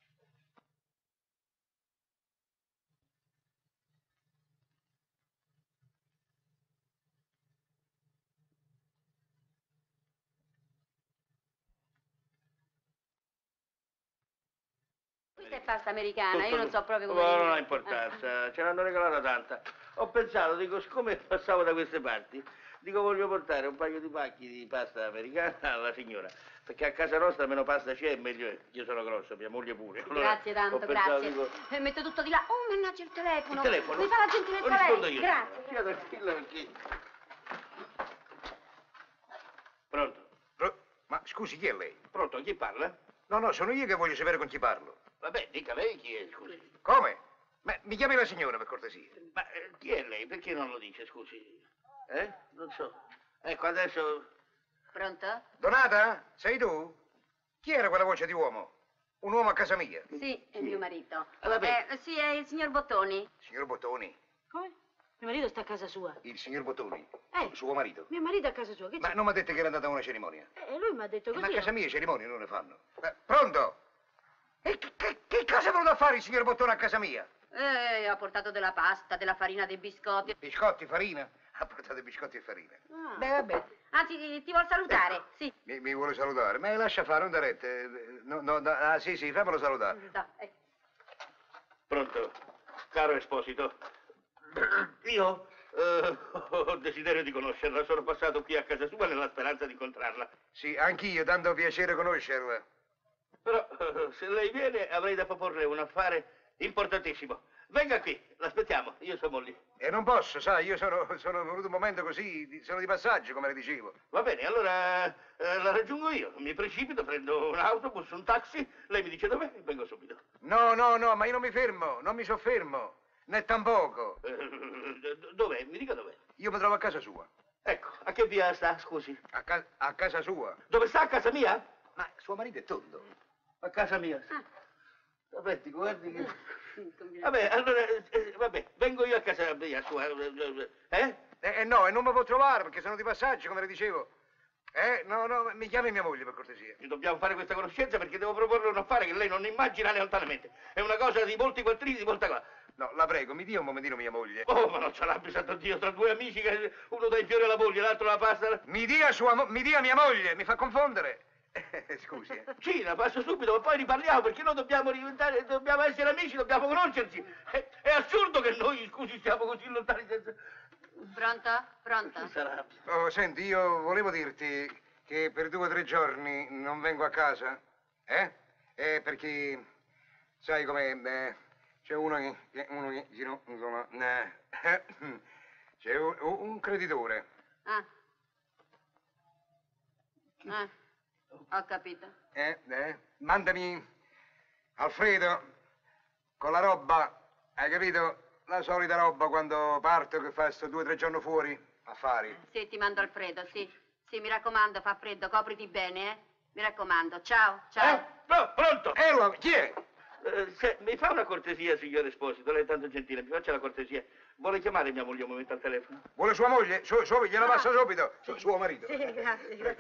Questa è pasta americana, io non so proprio come... Oh, non ha importanza, ce l'hanno regalata tanta. Ho pensato, dico, siccome passavo da queste parti, dico voglio portare un paio di pacchi di pasta americana alla signora, perché a casa nostra meno pasta c'è meglio è. Io sono grosso, mia moglie pure. Allora, Grazie tanto, ho pensato, grazie. dico, Metto tutto di là. Oh, mannaggia il telefono. il telefono? Mi fa la gentilezza Lo rispondo lei. io. Grazie. Stia tranquilla perché... Pronto? Ma scusi, chi è lei? Pronto, chi parla? No, sono io che voglio sapere con chi parlo. Vabbè, dica lei chi è, scusi. Come? Ma mi chiami la signora, per cortesia. Ma chi è lei? Perché non lo dice, scusi? Non so. Ecco, adesso... Pronto? Donata? Sei tu? Chi era quella voce di uomo? Un uomo a casa mia? Sì, è mio marito. vabbè. Sì, è il signor Bottoni. Signor Bottoni? Come? Mio marito sta a casa sua. Il signor Bottoni? Suo marito? Mio marito è a casa sua, che Ma c'è? non mi ha detto che era andata a una cerimonia? Lui mi ha detto così. Ma a casa mia cerimonie non le fanno. Pronto? E che cosa è venuto a fare il signor Bottone a casa mia? Ha portato della pasta, della farina, dei biscotti. Biscotti, farina? Ha portato biscotti e farina. Beh, vabbè. Anzi, ti vuol salutare, sì. Mi vuole salutare? Ma lascia fare, non da rette. Sì, fammelo salutare. Pronto? Caro Esposito, io ho desiderio di conoscerla. Sono passato qui a casa sua nella speranza di incontrarla. Sì, anch'io, tanto piacere conoscerla. Però se lei viene avrei da proporle un affare importantissimo. Venga qui, l'aspettiamo, io sono lì. E non posso, sai, io sono venuto un momento così, sono di passaggio, come le dicevo. Va bene, allora la raggiungo io. Mi precipito, prendo un autobus, un taxi, lei mi dice dov'è e vengo subito. No, ma io non mi fermo, non mi soffermo, né tampoco. Dov'è? Mi dica dov'è. Io mi trovo a casa sua. Ecco, a che via sta, scusi? A casa sua. Dove sta, a casa mia? Ma suo marito è tondo. A casa mia. Aspetti, guardi che... Vabbè, allora, vabbè, vengo io a casa mia sua, no, e non mi può trovare perché sono di passaggio, come le dicevo. No, mi chiami mia moglie, per cortesia. Dobbiamo fare questa conoscenza perché devo proporre un affare che lei non immagina né lontanamente. È una cosa di molti quattrini, di molta cosa. No, la prego, mi dia un momentino mia moglie. Oh, ma non ce l'ha, santo Dio, tra due amici, che uno dà i fiori alla moglie, l'altro la pasta. Mi dia mia moglie, mi fa confondere. Scusi. Sì, la passo subito, ma poi riparliamo perché noi dobbiamo essere amici, dobbiamo conoscerci. È assurdo che noi, scusi, siamo così lontani senza... Pronto? Sarà. Oh, senti, io volevo dirti che per 2 o 3 giorni non vengo a casa, perché, sai com'è, c'è c'è un creditore. Ho capito. Mandami Alfredo con la roba, hai capito? La solita roba quando parto che fa sto 2 o 3 giorni fuori, affari. Sì, ti mando Alfredo, sì. Sì, mi raccomando, fa freddo, copriti bene, Mi raccomando, ciao. No, pronto? Chi è? Mi fa una cortesia, signor Esposito, lei è tanto gentile, mi faccia la cortesia. Vuole chiamare mia moglie un momento al telefono? Vuole sua moglie? Gliela passa subito. Suo marito. Sì, grazie.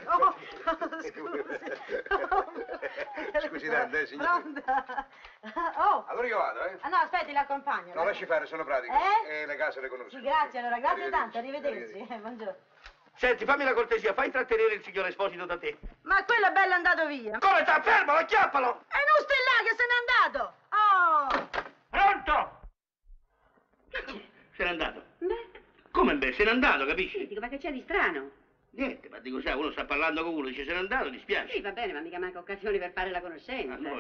Scusi tanto, signore. Pronta? Oh. Allora io vado, No, aspetti, l'accompagno. No, lasci fare, sono pratico. Le case le conosco. Sì, grazie, allora, grazie tanto, arrivederci. Buongiorno. Senti, fammi la cortesia, fai intrattenere il signor Esposito da te. Ma quello è bello andato via. Come sta? Fermalo, acchiappalo! E non stai là che se n'è andato! Oh! Pronto? Se n'è andato. Come beh, se n'è andato, capisci? Sì, dico, ma che c'è di strano? Niente, ma dico, sai, uno sta parlando con uno, dice se n'è andato, dispiace. Sì, va bene, ma mica manca occasioni per fare la conoscenza. Ah, no,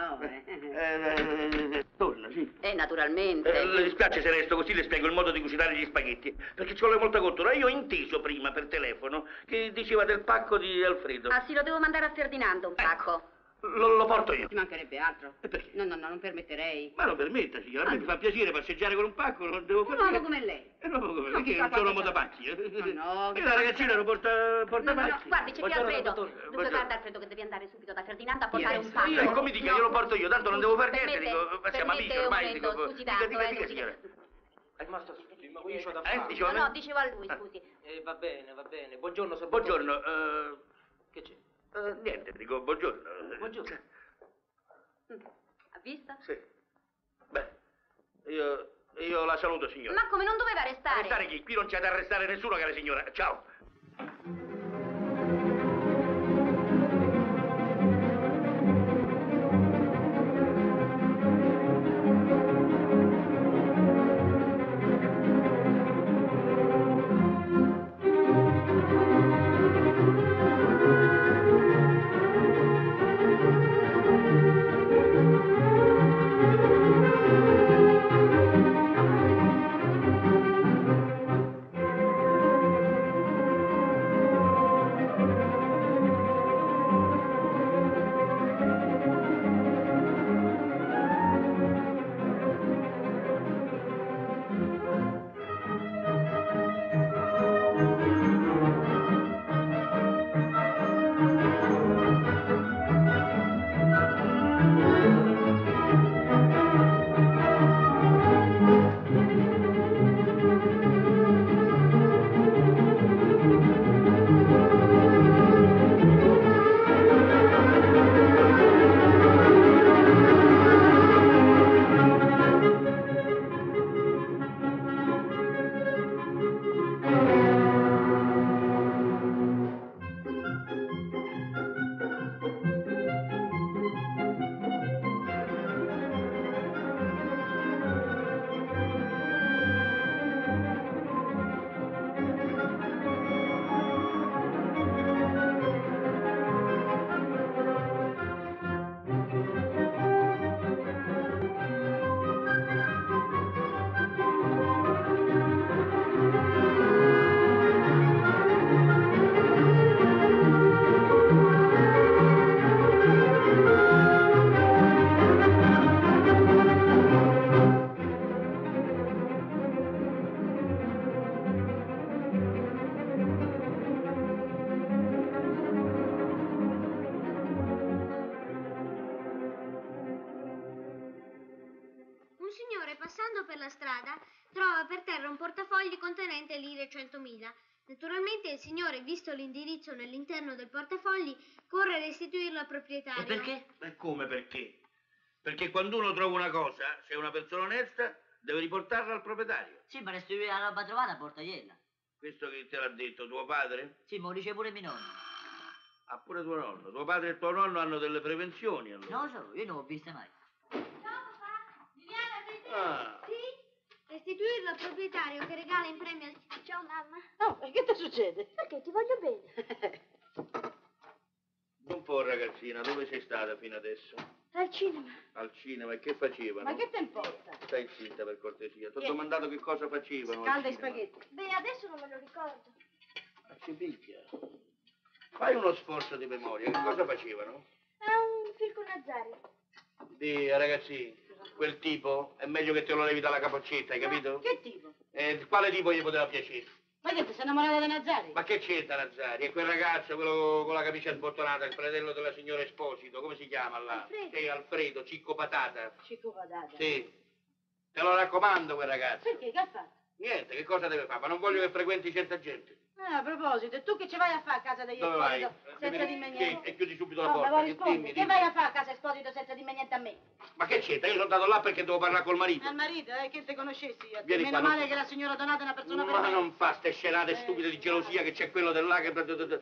no. Torna, sì. Naturalmente. Le dispiace se resto così, le spiego il modo di cucinare gli spaghetti, perché ci vuole molta cottura. Io ho inteso prima per telefono che diceva del pacco di Alfredo. Ah, sì, lo devo mandare a Ferdinando un pacco. Lo porto io. Ci mancherebbe altro. E perché? No, non permetterei. Ma lo permetta, signora, a me mi fa piacere passeggiare con un pacco, non devo fare... Un uomo come lei. Un uomo come lei, che non sono un uomo da pacchi. No, E la ragazzina lo porta No, pacchi. guardi, c'è qui Buongiorno, Alfredo. dottore. Dunque, guarda Alfredo che devi andare subito da Ferdinando a portare un Io, pacco. ecco, mi dica, glielo porto io, tanto non devo fare niente, permette- dico, siamo amici permette un ormai, momento, dico... scusi tanto, dica, signora. È rimasto ma io c'ho da fare. Diceva No, dicevo a lui, scusi. Va bene, va bene. Buongiorno, signor Buongiorno, Che c'è? niente, dico, buongiorno. Buongiorno. Ha visto? Sì. Beh, io la saluto, signora. Ma come non doveva restare? Arrestare chi? Qui non c'è da arrestare nessuno, cara signora. Ciao. Un signore passando per la strada trova per terra un portafogli contenente lire 100.000. Naturalmente il signore, visto l'indirizzo nell'interno del portafogli, corre a restituirlo al proprietario. E perché? E come perché? Perché quando uno trova una cosa, se è una persona onesta, deve riportarla al proprietario. Sì, ma restituire la roba trovata porta iella. Questo che te l'ha detto tuo padre? Sì, ma lo dice pure mio nonno. Ah, pure tuo nonno. Tuo padre e tuo nonno hanno delle prevenzioni, allora. Non lo so, io non l'ho vista mai. Ah. Sì? Restituirlo al proprietario che regala in premio al... Ciao mamma. Oh, e che ti succede? Perché ti voglio bene. Un po', ragazzina, dove sei stata fino adesso? Al cinema. Al cinema, e che facevano? Ma che te importa? Stai zitta, per cortesia. Ti ho Che? domandato che cosa facevano. Scalda al i cinema. spaghetti. Beh, adesso non me lo ricordo. Ma ci picchia. Fai uno sforzo di memoria. Che cosa facevano? È un film con Nazzari. Ragazzi, quel tipo è meglio che te lo levi dalla capoccetta, hai capito? Che tipo? Quale tipo gli poteva piacere? Ma che ti sei innamorata di Nazzari? Ma che c'entra Nazzari? È quel ragazzo, quello con la camicia sbottonata, il fratello della signora Esposito, come si chiama là? Alfredo. Sì, Alfredo, Cicco Patata. Cicco Patata. Sì. Te lo raccomando quel ragazzo. Perché? Che ha fatto? Niente, che cosa deve fare? Ma non voglio che frequenti certa gente. A proposito, e tu che ci vai a fare a casa degli Dove vai? Esposito senza dirmi niente? Sì, e chiudi subito la No, ma porta. vuoi rispondere? Dimmi, Che dimmi. vai a fare a casa Esposito senza dirmi niente a me? Ma che c'entra? Io sono andato là perché devo parlare col marito. Al marito, che te conoscessi io. Vieni Meno qua, male non- che la signora Donata è una persona per Ma me. non fa ste scenate stupide di gelosia che c'è quello del là che...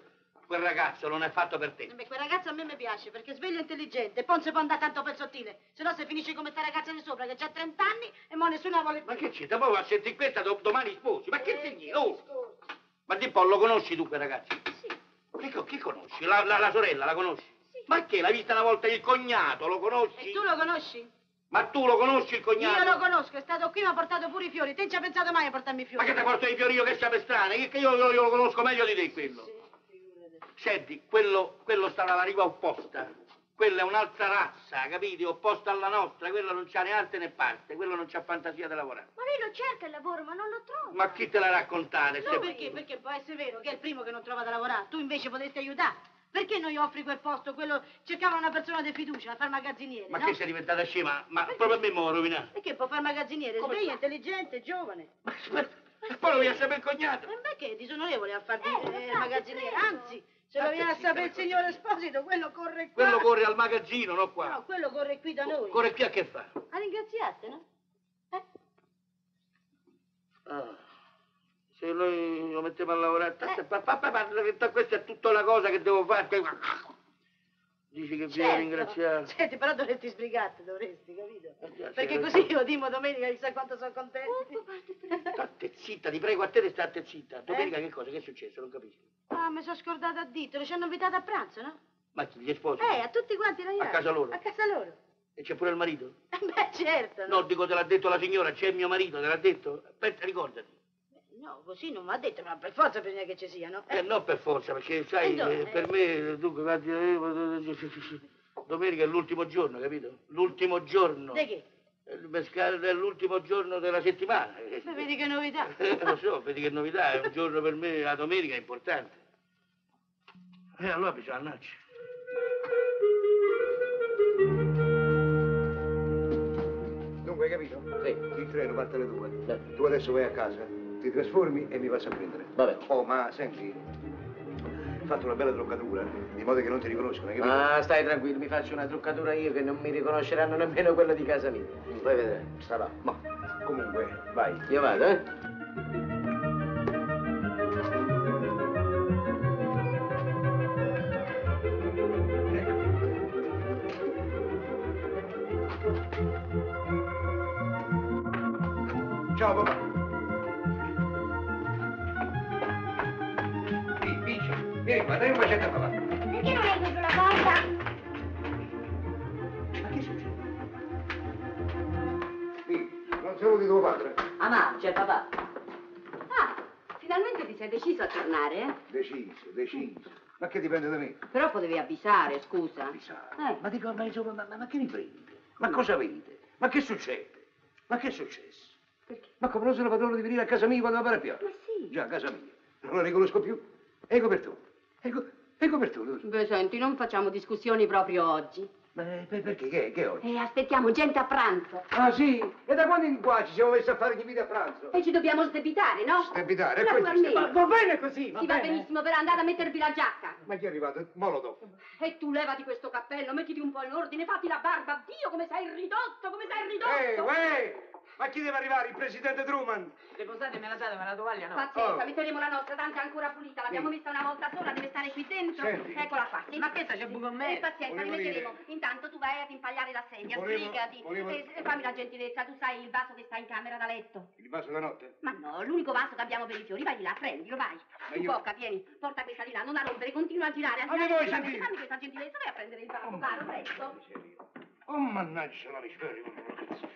quel ragazzo non è fatto per te. Beh, quel ragazzo a me mi piace perché è sveglio e intelligente, e poi non si può andare tanto per sottile, se no se finisce come sta ragazza di sopra che ha 30 anni e mo nessuno vuole più. Ma che c'è? Poi va a sentire questa, domani sposi. Ma che segni? Oh! Ma di poi lo conosci tu quel ragazzo? Sì. Chi conosci? La sorella la conosci? Sì. Ma che? L'hai vista una volta il cognato, lo conosci? E tu lo conosci? Ma tu lo conosci il cognato? Io lo conosco, è stato qui, mi ha portato pure i fiori. Te ci hai pensato mai a portarmi i fiori? Ma che ti porto i fiori io che siamo strane? Che io lo conosco meglio di te, quello. Sì. Senti, quello sta alla riva opposta. Quella è un'altra razza, capiti? Opposta alla nostra. Quello non c'ha né arte né parte. Quello non c'ha fantasia da lavorare. Ma lei lo cerca il lavoro, ma non lo trova. Ma chi te l'ha raccontato? No, perché? Perché può essere vero che è il primo che non trova da lavorare. Tu invece potresti aiutare. Perché non gli offri quel posto? Quello cercava una persona di fiducia, a fare magazziniere, Ma no? che sei diventata scema? Ma proprio a me mi vuoi rovinare. Perché può fare magazziniere? Sveglio, intelligente, giovane. Ma poi lo viene a sapere il cognato. Ma perché? Disonorevole a fare magazziniere. Anzi, se lo viene a sapere il signor Esposito, quello corre qua. Quello corre al magazzino, non qua. No, quello corre qui da noi. Corre qui a che fa? A ringraziarti, no? Se noi lo mettiamo a lavorare, questa è tutta la cosa che devo fare. Dici che vieni a ringraziare. Senti, però dovresti sbrigarti, dovresti, capito? Perché così io Dimo domenica chissà quanto sono contento. State zitta, ti prego a te di stare zitta. Domenica che cosa? Che è successo? Non capisco. Ah, mi sono scordata a dirtelo, ci hanno invitato a pranzo, no? Ma chi, gli sposi? A tutti quanti ragazzi. A casa loro? A casa loro. E c'è pure il marito? Beh, certo. No, dico, te l'ha detto la signora, c'è mio marito, te l'ha detto? Aspetta, ricordati. No, così non mi ha detto, ma per forza bisogna che ci sia, no? No, per forza, perché sai, per me, dunque, guardi, domenica è l'ultimo giorno, capito? L'ultimo giorno. Di che? È l'ultimo giorno della settimana. Ma vedi che novità. Lo so, vedi che novità, è un giorno per me, la domenica è importante. Allora bisogna andarci. Dunque, hai capito? Sì. Il treno parte alle 2. Tu adesso vai a casa, ti trasformi e mi vas a prendere. Vabbè. Oh, ma senti, hai fatto una bella truccatura, di modo che non ti riconoscono, hai capito? Ah, stai tranquillo, mi faccio una truccatura io che non mi riconosceranno nemmeno quello di casa mia. Poi vedrai, sarà. Ma comunque, vai. Io vado, eh? Ciao, papà. Vinci, vieni qua, dai un bacetto a papà. Perché non hai chiuso la porta? Ma che succede? Non saluti tuo padre. Mamma, c'è papà. Ah, finalmente ti sei deciso a tornare, eh? Deciso. Ma che dipende da me? Però potevi avvisare, scusa. Avvisare? Ma dico, ma insomma, ma che ne prende? Ma cosa avete? Ma che succede? Ma che è successo? Perché? Ma come non sono padrone di venire a casa mia quando va a piovere? Ma sì. Già, a casa mia. Non la riconosco più. Ecco per tu. Ecco per tu. Beh, senti, non facciamo discussioni proprio oggi. Ma perché? Che oggi? Aspettiamo gente a pranzo. Ah, sì? E da quando in qua ci siamo messi a fare gli inviti a pranzo? E ci dobbiamo stebitare, no? Stebitare? Naturalmente. Va bene così, va Ti bene. va benissimo per andare a mettervi la giacca. Ma chi è arrivato? Mo lo do. E tu levati questo cappello, mettiti un po' in ordine, fatti la barba. Dio, come sei ridotto, come sei ridotto! Ma chi deve arrivare? Il presidente Truman? Le posate me la date, ma la tovaglia no. Pazienza, metteremo la nostra, tanto è ancora pulita. L'abbiamo messa una volta sola, deve stare qui dentro. Senti. Eccola qua. Sì. Ma che c'è pure con me? Pazienza, Volevo rimetteremo. dire- Intanto tu vai ad impagliare la sedia, Volevo- sbrigati. volevo- E fammi la gentilezza, tu sai il vaso che sta in camera da letto. Il vaso da notte? Ma no, l'unico vaso che abbiamo per i fiori, vai di là, prendilo, vai. Ma Tu io- Bocca, vieni, porta questa di là, non la rompere, continua a girare, Ma che vuoi girare. sentire? Fammi questa gentilezza, vai a prendere il vaso, caro, presto. Oh, mannaggia la miseria.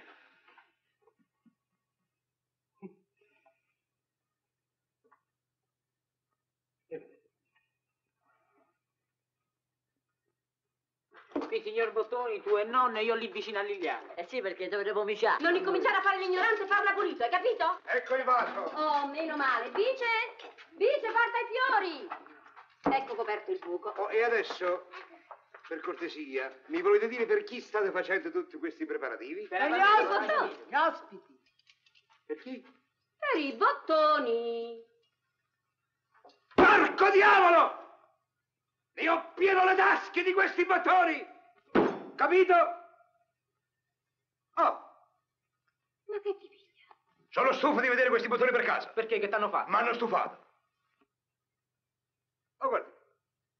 Qui, signor Bottoni, tu e nonna e io lì vicino a Liliana. Eh sì, perché dovrei cominciare. Non incominciare a fare l'ignorante e farla pulito, hai capito? Ecco il vaso. Oh, meno male. Vice, porta i fiori. Ecco coperto il buco. Oh, e adesso, per cortesia, mi volete dire per chi state facendo tutti questi preparativi? Per gli ospiti. Gli ospiti. Per chi? Per i bottoni. Porco diavolo! Ne ho pieno le tasche di questi bottoni! Capito? Oh, Ma che ti piglia? sono stufo di vedere questi bottoni per casa. Perché? Che t'hanno fatto? Mi hanno stufato. Oh, guarda,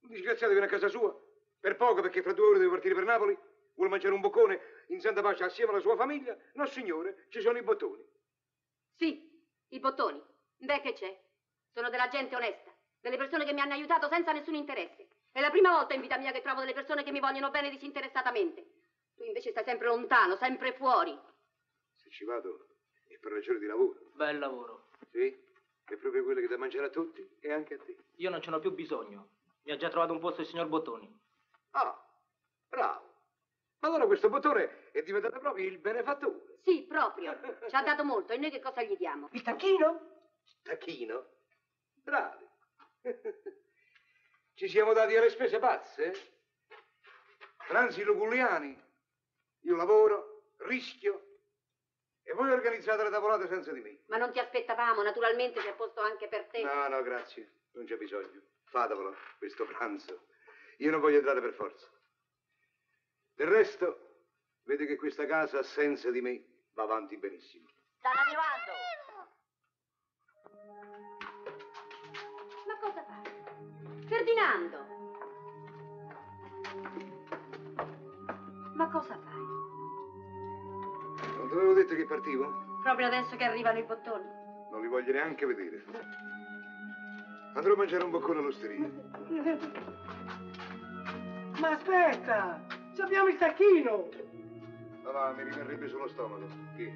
Un disgraziato viene a casa sua, per poco perché fra 2 ore deve partire per Napoli, vuole mangiare un boccone in santa pace assieme alla sua famiglia. No, signore, ci sono i bottoni. Sì, i bottoni. Beh, che c'è? Sono della gente onesta, delle persone che mi hanno aiutato senza nessun interesse. È la prima volta in vita mia che trovo delle persone che mi vogliono bene disinteressatamente. Tu invece stai sempre lontano, sempre fuori. Se ci vado è per ragione di lavoro. Bel lavoro. Sì, è proprio quello che dà mangiare a tutti e anche a te. Io non ce n'ho più bisogno. Mi ha già trovato un posto il signor Bottoni. Ah, bravo. Allora questo bottone è diventato proprio il benefattore. Sì, proprio. Ci ha dato molto e noi che cosa gli diamo? Il tacchino? Tacchino? Bravi. Ci siamo dati alle spese pazze? Franzi Luculliani. Io lavoro, rischio e voi organizzate le tavolate senza di me. Ma non ti aspettavamo, naturalmente c'è posto anche per te. No, no, grazie. Non c'è bisogno. Fatevelo, questo pranzo. Io non voglio entrare per forza. Del resto, vede che questa casa senza di me va avanti benissimo. Stanno arrivando! Ma cosa fai? Ferdinando! Ma cosa fai? Non ti avevo detto che partivo? Proprio adesso che arrivano i bottoni. Non li voglio neanche vedere. Andrò a mangiare un boccone all'osteria. Ma aspetta! Abbiamo il tacchino! Ma va, mi rimarrebbe sullo stomaco. Chi?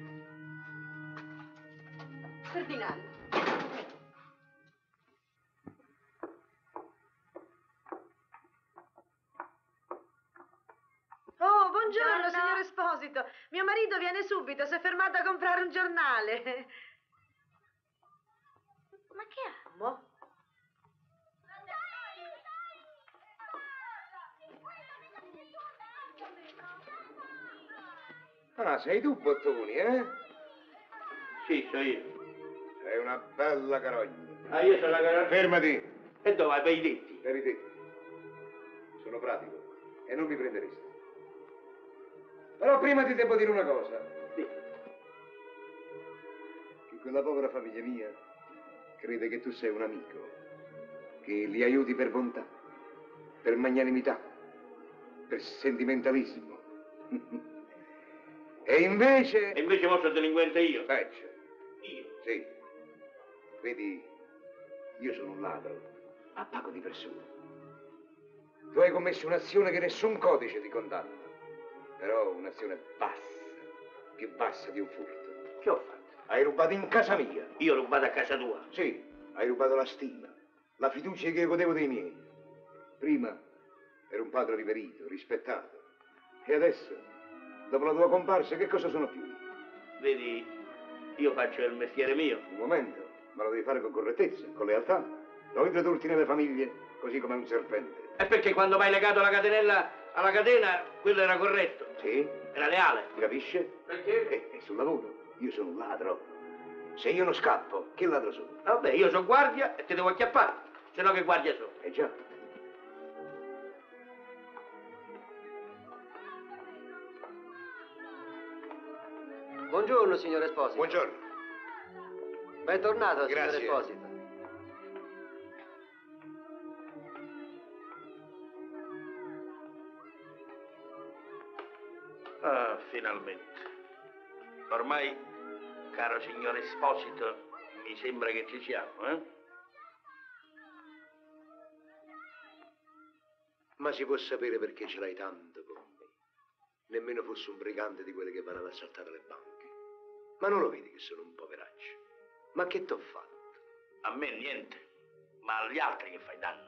Ferdinando. Oh, buongiorno, signor Esposito. Mio marito viene subito, si è fermato a comprare un giornale. Ma che ha? Mo? Ah, sei tu, Bottoni, eh? Sì, so io. Sei una bella carogna. Ah, io sono la carogna. Fermati. E dove vai per i detti? Per i detti. Sono pratico e non mi prenderesti. Però prima ti devo dire una cosa. Sì. Che quella povera famiglia mia crede che tu sei un amico, che li aiuti per bontà, per magnanimità, per sentimentalismo. E invece... E invece mo sono delinquente io. Peggio. Io? Sì. Vedi, io sono un ladro, ma pago di persona. Tu hai commesso un'azione che nessun codice ti condanna, però un'azione bassa, più bassa di un furto. Che ho fatto? Hai rubato in casa mia. Io ho rubato a casa tua? Sì, hai rubato la stima, la fiducia che io godevo dei miei. Prima ero un padre riverito, rispettato. E adesso, dopo la tua comparsa, che cosa sono più? Vedi, io faccio il mestiere mio. Un momento, ma lo devi fare con correttezza, con lealtà. Non introdurti nelle famiglie così come un serpente. È perché quando mi hai legato la catenella alla catena, quello era corretto. Sì? Era leale. Capisce? Perché? È sul lavoro. Io sono un ladro. Se io non scappo, che ladro sono? Vabbè, io sono guardia e ti devo acchiappare. Se no che guardia sono? Già. Buongiorno, signor Esposito. Buongiorno. Bentornato, Grazie. signor Esposito. Ah, finalmente. Ormai, caro signor Esposito, mi sembra che ci siamo, eh? Ma si può sapere perché ce l'hai tanto con me? Nemmeno fossi un brigante di quelli che vanno ad assaltare le banche. Ma non lo vedi che sono un poveraccio? Ma che t'ho fatto? A me niente, ma agli altri che fai danno.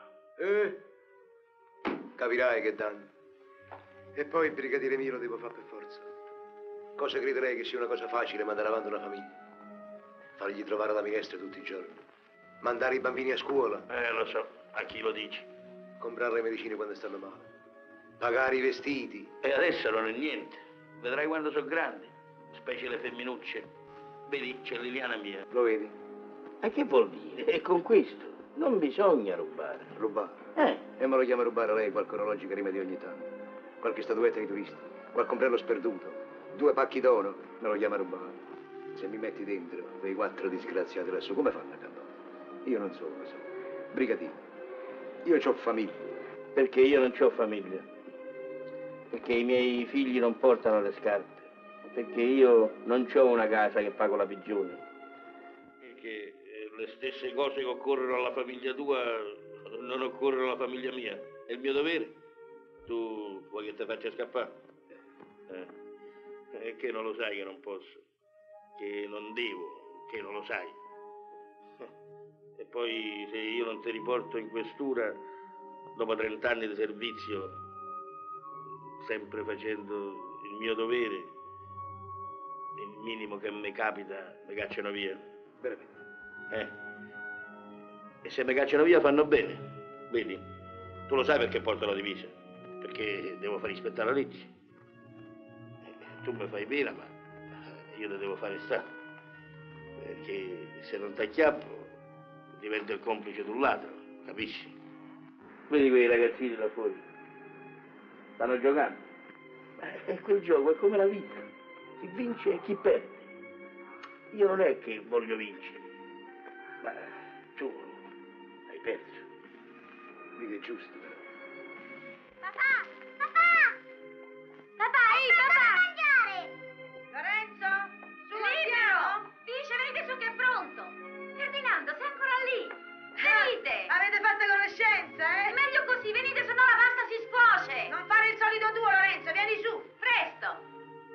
Capirai che danno. E poi il brigadiere mio lo devo fare per forza. Cosa crederei che sia una cosa facile mandare avanti una famiglia? Fargli trovare la minestra tutti i giorni. Mandare i bambini a scuola. Lo so, a chi lo dici? Comprare le medicine quando stanno male. Pagare i vestiti. E adesso non è niente. Vedrai quando sono grandi, specie le femminucce. Vedi, c'è Liliana mia. Lo vedi? E che vuol dire? E con questo non bisogna rubare. Rubare? E me lo chiama rubare lei qualche orologio che rimedi ogni tanto. Qualche statuetta di turisti, qualche ombrello sperduto, 2 pacchi d'oro, me lo chiama rubare. Se mi metti dentro quei 4 disgraziati lassù, come fanno a campare? Io non so come sono. Brigadiere, io ho famiglia, Perché io non ho famiglia, perché i miei figli non portano le scarpe, perché io non ho una casa che pago la pigione. Perché le stesse cose che occorrono alla famiglia tua non occorrono alla famiglia mia. È il mio dovere. Tu vuoi che ti faccia scappare? È che non lo sai che non posso, che non devo, che non lo sai. E poi se io non ti riporto in questura, dopo 30 anni di servizio, sempre facendo il mio dovere, il minimo che mi capita, mi cacciano via. Veramente? E se mi cacciano via fanno bene, vedi? Tu lo sai perché porto la divisa? Perché devo far rispettare la legge. Tu mi fai pena, ma io te devo fare stare. Perché se non ti acchiappo, divento il complice di un ladro, capisci? Vedi quei ragazzini là fuori? Stanno giocando. E quel gioco è come la vita. Chi vince e chi perde. Io non è che voglio vincere, ma tu hai perso. Mica è giusto, però. Papà! Papà! Papà, ehi, papà! Mangiare! Lorenzo, su Libero! Dice, venite su che è pronto! Ferdinando, sei ancora lì! Venite! Avete fatto conoscenza, eh? Meglio così, venite, se no la pasta si scuoce! Non fare il solito tuo, Lorenzo, vieni su! Presto!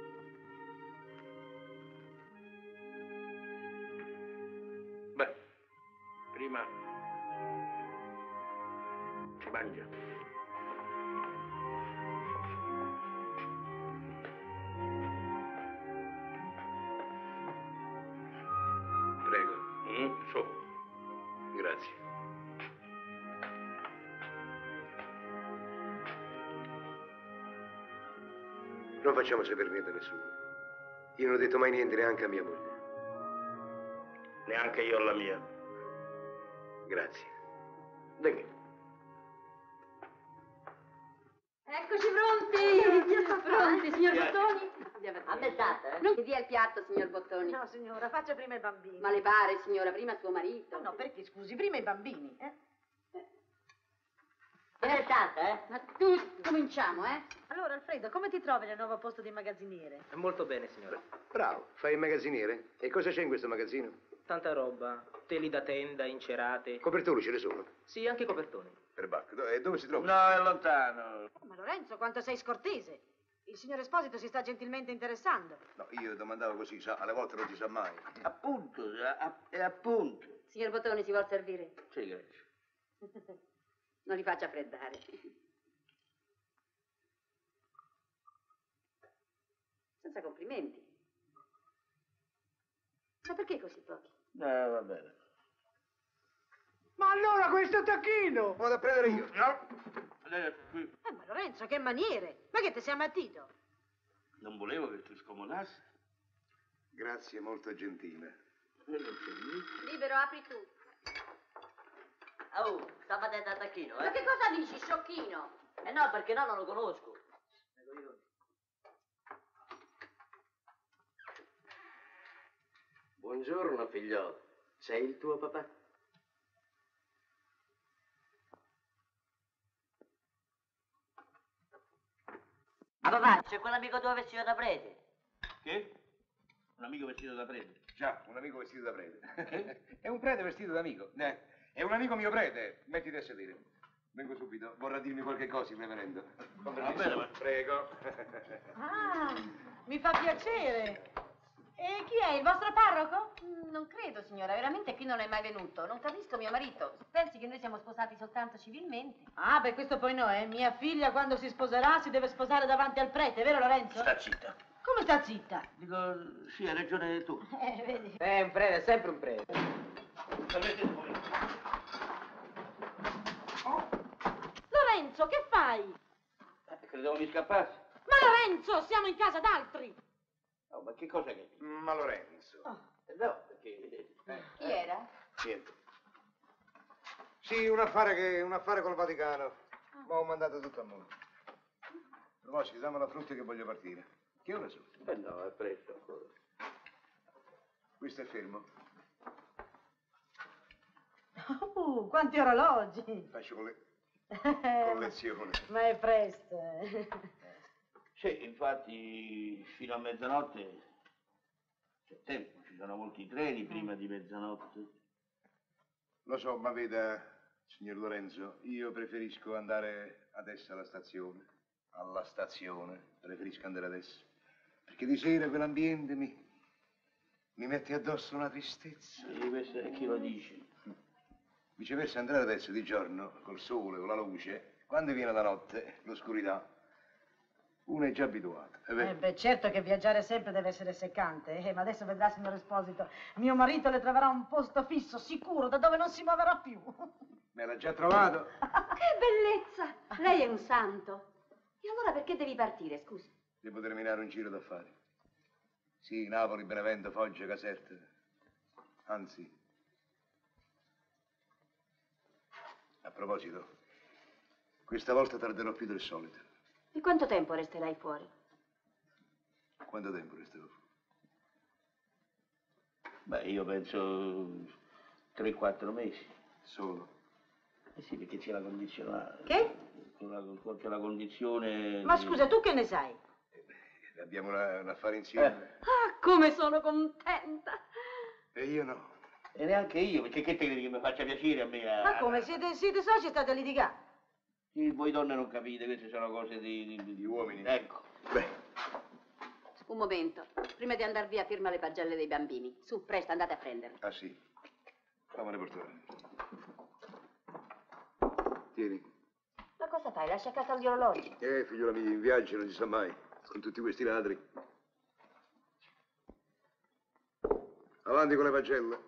Beh, prima si mangia. Prego. Su. Grazie. Non facciamo sapere niente a nessuno. Io non ho detto mai niente neanche a mia moglie. Neanche io alla mia. Grazie. De che? Eccoci pronti! Pronti, signor Vieni. Bottoni? Ammezzate, eh? Non mi dia il piatto, signor Bottoni. No, signora, faccia prima i bambini. Ma le pare, signora, prima suo marito? No, perché, scusi, prima i bambini, Ammezzate, eh? Ma tu, cominciamo, eh? Allora, Alfredo, come ti trovi nel nuovo posto di magazziniere? Molto bene, signora. Bravo. Fai il magazziniere? E cosa c'è in questo magazzino? Tanta roba. Teli da tenda, incerate. Copertoni ce ne sono? Sì, anche copertoni. Perbacco. E dove si trova? No, è lontano. Ma Lorenzo, quanto sei scortese! Il signor Esposito si sta gentilmente interessando. No, io domandavo così, sa, alle volte non si sa mai. Appunto, è appunto. Signor Bottoni, si vuol servire? Sì, grazie. Non li faccia freddare. Senza complimenti. Ma perché così pochi? No, va bene. Ma allora questo tacchino! Vado a prendere io. No. Qui. Ma Lorenzo, che maniere! Ma che ti sei ammattito? Non volevo che ti scomodassi. Grazie, molto gentile. Libero, apri tu. Oh, sta battendo a tacchino, eh? Ma che cosa dici, sciocchino? Eh no, perché no, non lo conosco. Buongiorno, figliolo. Sei il tuo papà? Ah, papà, c'è quell'amico tuo vestito da prete. Che? Un amico vestito da prete? Già, un amico vestito da prete. È un prete vestito da amico. È un amico mio prete. Mettiti a sedere. Vengo subito. Vorrà dirmi qualche cosa, il reverendo. Va bene, ma... Prego. Ah, mi fa piacere. E chi è, il vostro parroco? Non credo, signora, veramente qui non è mai venuto. Non capisco mio marito. Pensi che noi siamo sposati soltanto civilmente? Ah, beh, questo poi no, eh. Mia figlia quando si sposerà si deve sposare davanti al prete, vero Lorenzo? Sta zitta. Come sta zitta? Dico, sì, hai ragione tu. Vedi. Un prete, è sempre un prete. Lorenzo, che fai? Credevo mi scappassi. Ma Lorenzo, siamo in casa d'altri. Oh, ma che cosa che... Ma Lorenzo. No, perché... Chi era? Niente. Sì, un affare col Vaticano. Ma ho mandato tutto a mondo. Proposito, dammi la frutta che voglio partire. Che ore sono? No, è presto ancora. Questo è fermo. Quanti orologi. Faccio con le... Collezione. Ma è presto. Sì, infatti fino a mezzanotte c'è tempo, ci sono molti treni prima di mezzanotte. Lo so, ma veda, signor Lorenzo, io preferisco andare adesso alla stazione. Alla stazione, preferisco andare adesso. Perché di sera quell'ambiente mi mette addosso una tristezza. Sì, questo è chi lo dice. Viceversa, andare adesso di giorno, col sole, con la luce, quando viene la notte, l'oscurità, uno è già abituato, è vero? Beh, certo che viaggiare sempre deve essere seccante, ma adesso vedrà, signor Esposito, mio marito le troverà un posto fisso, sicuro, da dove non si muoverà più. Me l'ha già trovato? Che bellezza! Lei è un santo. E allora perché devi partire, scusa? Devo terminare un giro d'affari. Sì, Napoli, Benevento, Foggia, Caserta. Anzi, a proposito, questa volta tarderò più del solito. E quanto tempo resterai fuori? Quanto tempo resterò fuori? Beh, io penso 3-4 mesi. Solo? Eh sì, perché c'è la condizionale. Che? C'è la condizione... Ma scusa, tu che ne sai? Abbiamo un affare insieme. Ah, come sono contenta! E io no. E neanche io, perché che te credi che mi faccia piacere a me? Ma come, siete soci e state a litigare? Sì, voi donne non capite, queste sono cose di uomini. Ecco. Beh. Un momento, prima di andar via firma le pagelle dei bambini. Su, presto, andate a prenderli. Ah sì? Fammene portare. Tieni. Ma cosa fai? Lascia a casa gli orologi? Figliola mia, in viaggio non si sa mai. Con tutti questi ladri. Avanti con le pagelle.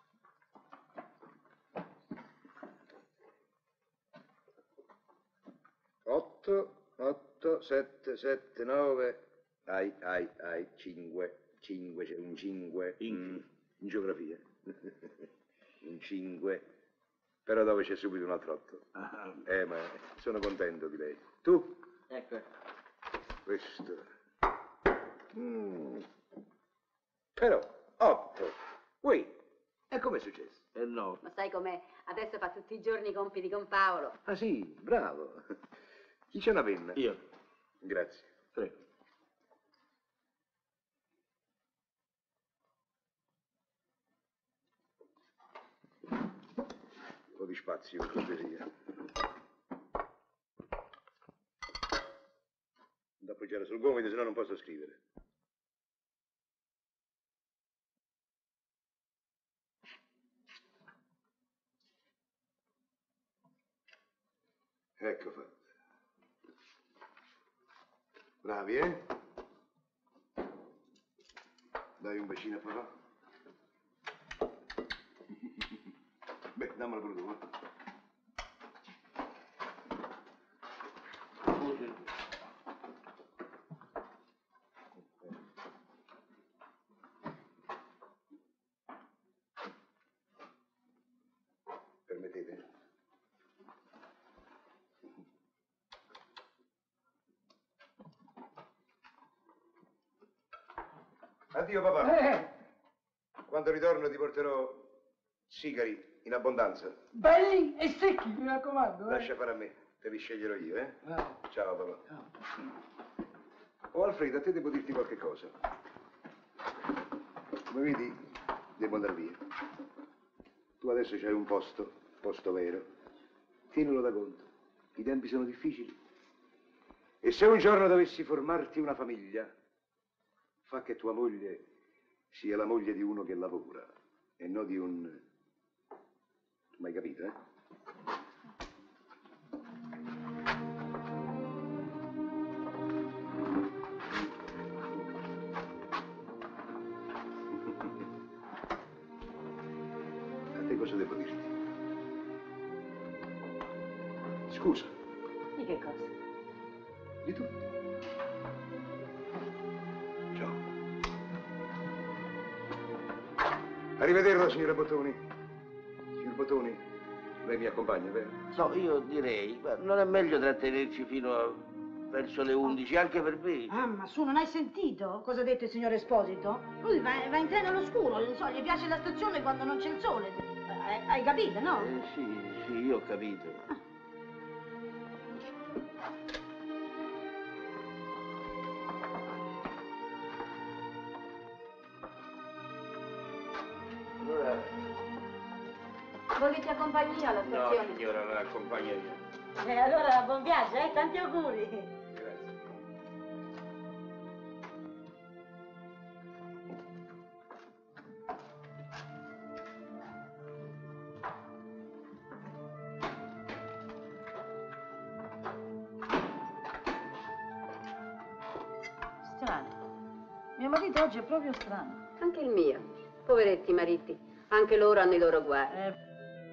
8, 7, 7, 9. Ai, 5. C'è un 5. In geografia. Un 5. Però dove c'è subito un altro 8. Ma sono contento di lei. Tu? Ecco. Questo. Però, 8. Ui, e com'è successo? No. Ma sai com'è? Adesso fa tutti i giorni i compiti con Paolo. Ah sì, bravo. Chi c'è una penna? Io. Grazie. Prego. Un po' di spazio, per cortesia. Da appoggiare sul gomito, se no non posso scrivere. Ecco fatto. Bravi, eh? Dai un bacino a papà. Beh, dammelo pure tu, eh? Permettete? Addio papà. Quando ritorno ti porterò sigari in abbondanza. Belli e secchi, mi raccomando. Lascia fare a me, te li sceglierò io, eh? Ciao papà. Oh Alfredo, a te devo dirti qualche cosa. Come vedi, devo andare via. Tu adesso c'hai un posto vero. Tienilo da conto. I tempi sono difficili. E se un giorno dovessi formarti una famiglia, fa che tua moglie sia la moglie di uno che lavora e non di un... Tu m'hai capito, eh? A te cosa devo dirti? Scusa. Di che cosa? Di tutto. Ciao. Arrivederla, signora Bottoni. Signor Bottoni, lei mi accompagna, vero? No, io direi, ma non è meglio trattenerci verso le 11, anche per me. Ah, ma su, non hai sentito cosa ha detto il signor Esposito? Lui va in treno all'oscuro, non so, gli piace la stazione quando non c'è il sole. Hai capito, no? Sì, io ho capito. Allora... Vuoi che ti accompagni io alla stazione? No, signora, la accompagna io. Allora, buon viaggio, tanti auguri. Grazie. Strano. Mio marito oggi è proprio strano. Anche il mio. Poveretti mariti. Anche loro hanno i loro guai.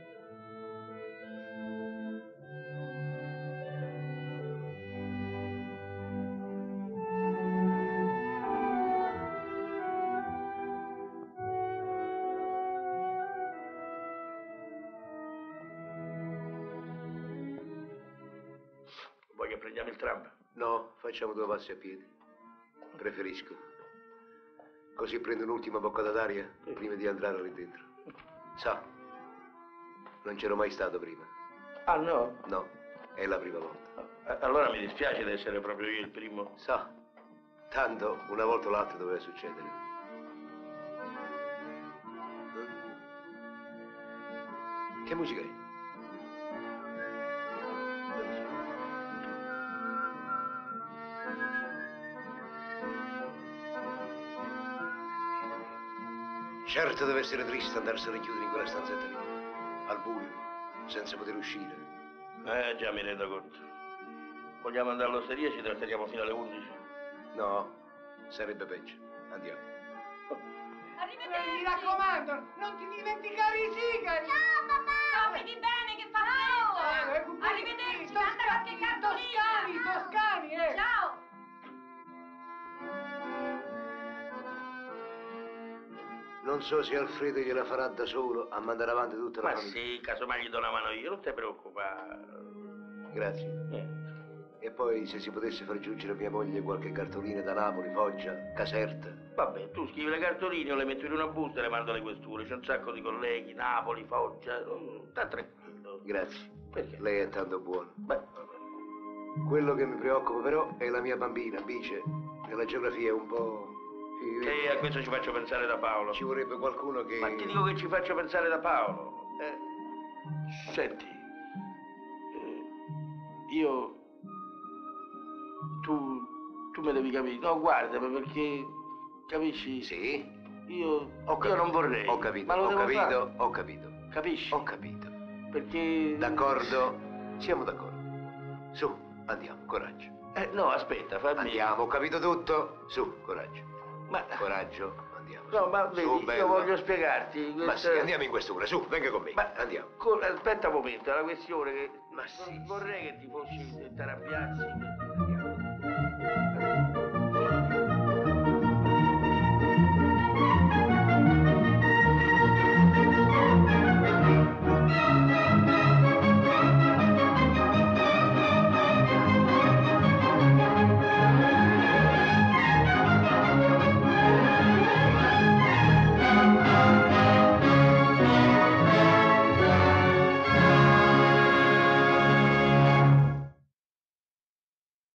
Vuoi che prendiamo il tram? No, facciamo 2 passi a piedi. Preferisco. Così prendo un'ultima boccata d'aria prima di entrare lì dentro. Sa, non c'ero mai stato prima. Ah, no? No, è la prima volta. Allora mi dispiace di essere proprio io il primo. Sa, tanto una volta o l'altra doveva succedere. Che musica è? Certo deve essere triste andarsene a rinchiudere in quella stanzetta lì, al buio, senza poter uscire. Già mi rendo conto. Vogliamo andare all'osteria e ci tratteriamo fino alle 11? No, sarebbe peggio. Andiamo. Arrivederci! Mi raccomando, non ti dimenticare i sigari! Ciao papà! Vedi bene che fa freddo! Arrivederci, manda qualche cartolina! Toscani, Ciao! Non so se Alfredo gliela farà da solo a mandare avanti tutta la Ma famiglia. sì, casomai gli do una mano io, non ti preoccupare. Grazie. E poi se si potesse far giungere a mia moglie qualche cartolina da Napoli, Foggia, Caserta. Vabbè, tu scrivi le cartoline, io le metto in una busta e le mando alle questure. C'è un sacco di colleghi, Napoli, Foggia. Sta tranquillo. Grazie. Perché? Lei è tanto buono. Beh, quello che mi preoccupa però è la mia bambina, Bice. Nella geografia è un po'... Sì, a questo ci faccio pensare da Paolo. Ci vorrebbe qualcuno che... Ma ti dico che ci faccio pensare da Paolo. Senti, io... Tu me devi capire. No, guarda, perché... Capisci? Sì? Io Io non vorrei. Ho capito, ma lo ho devo capito, fare. ho capito. Capisci? Ho capito. Perché... D'accordo? Siamo d'accordo. Su, andiamo, coraggio. No, aspetta, fammi... Andiamo, ho capito tutto. Su, coraggio. Ma... Coraggio, andiamo. No, ma vedi, Su, io bello. voglio spiegarti. Ma sì, andiamo in questura, su, venga con me. Ma andiamo. Aspetta un momento, è la questione che... Ma sì. Vorrei che ti fossi, ti arrabbiassi.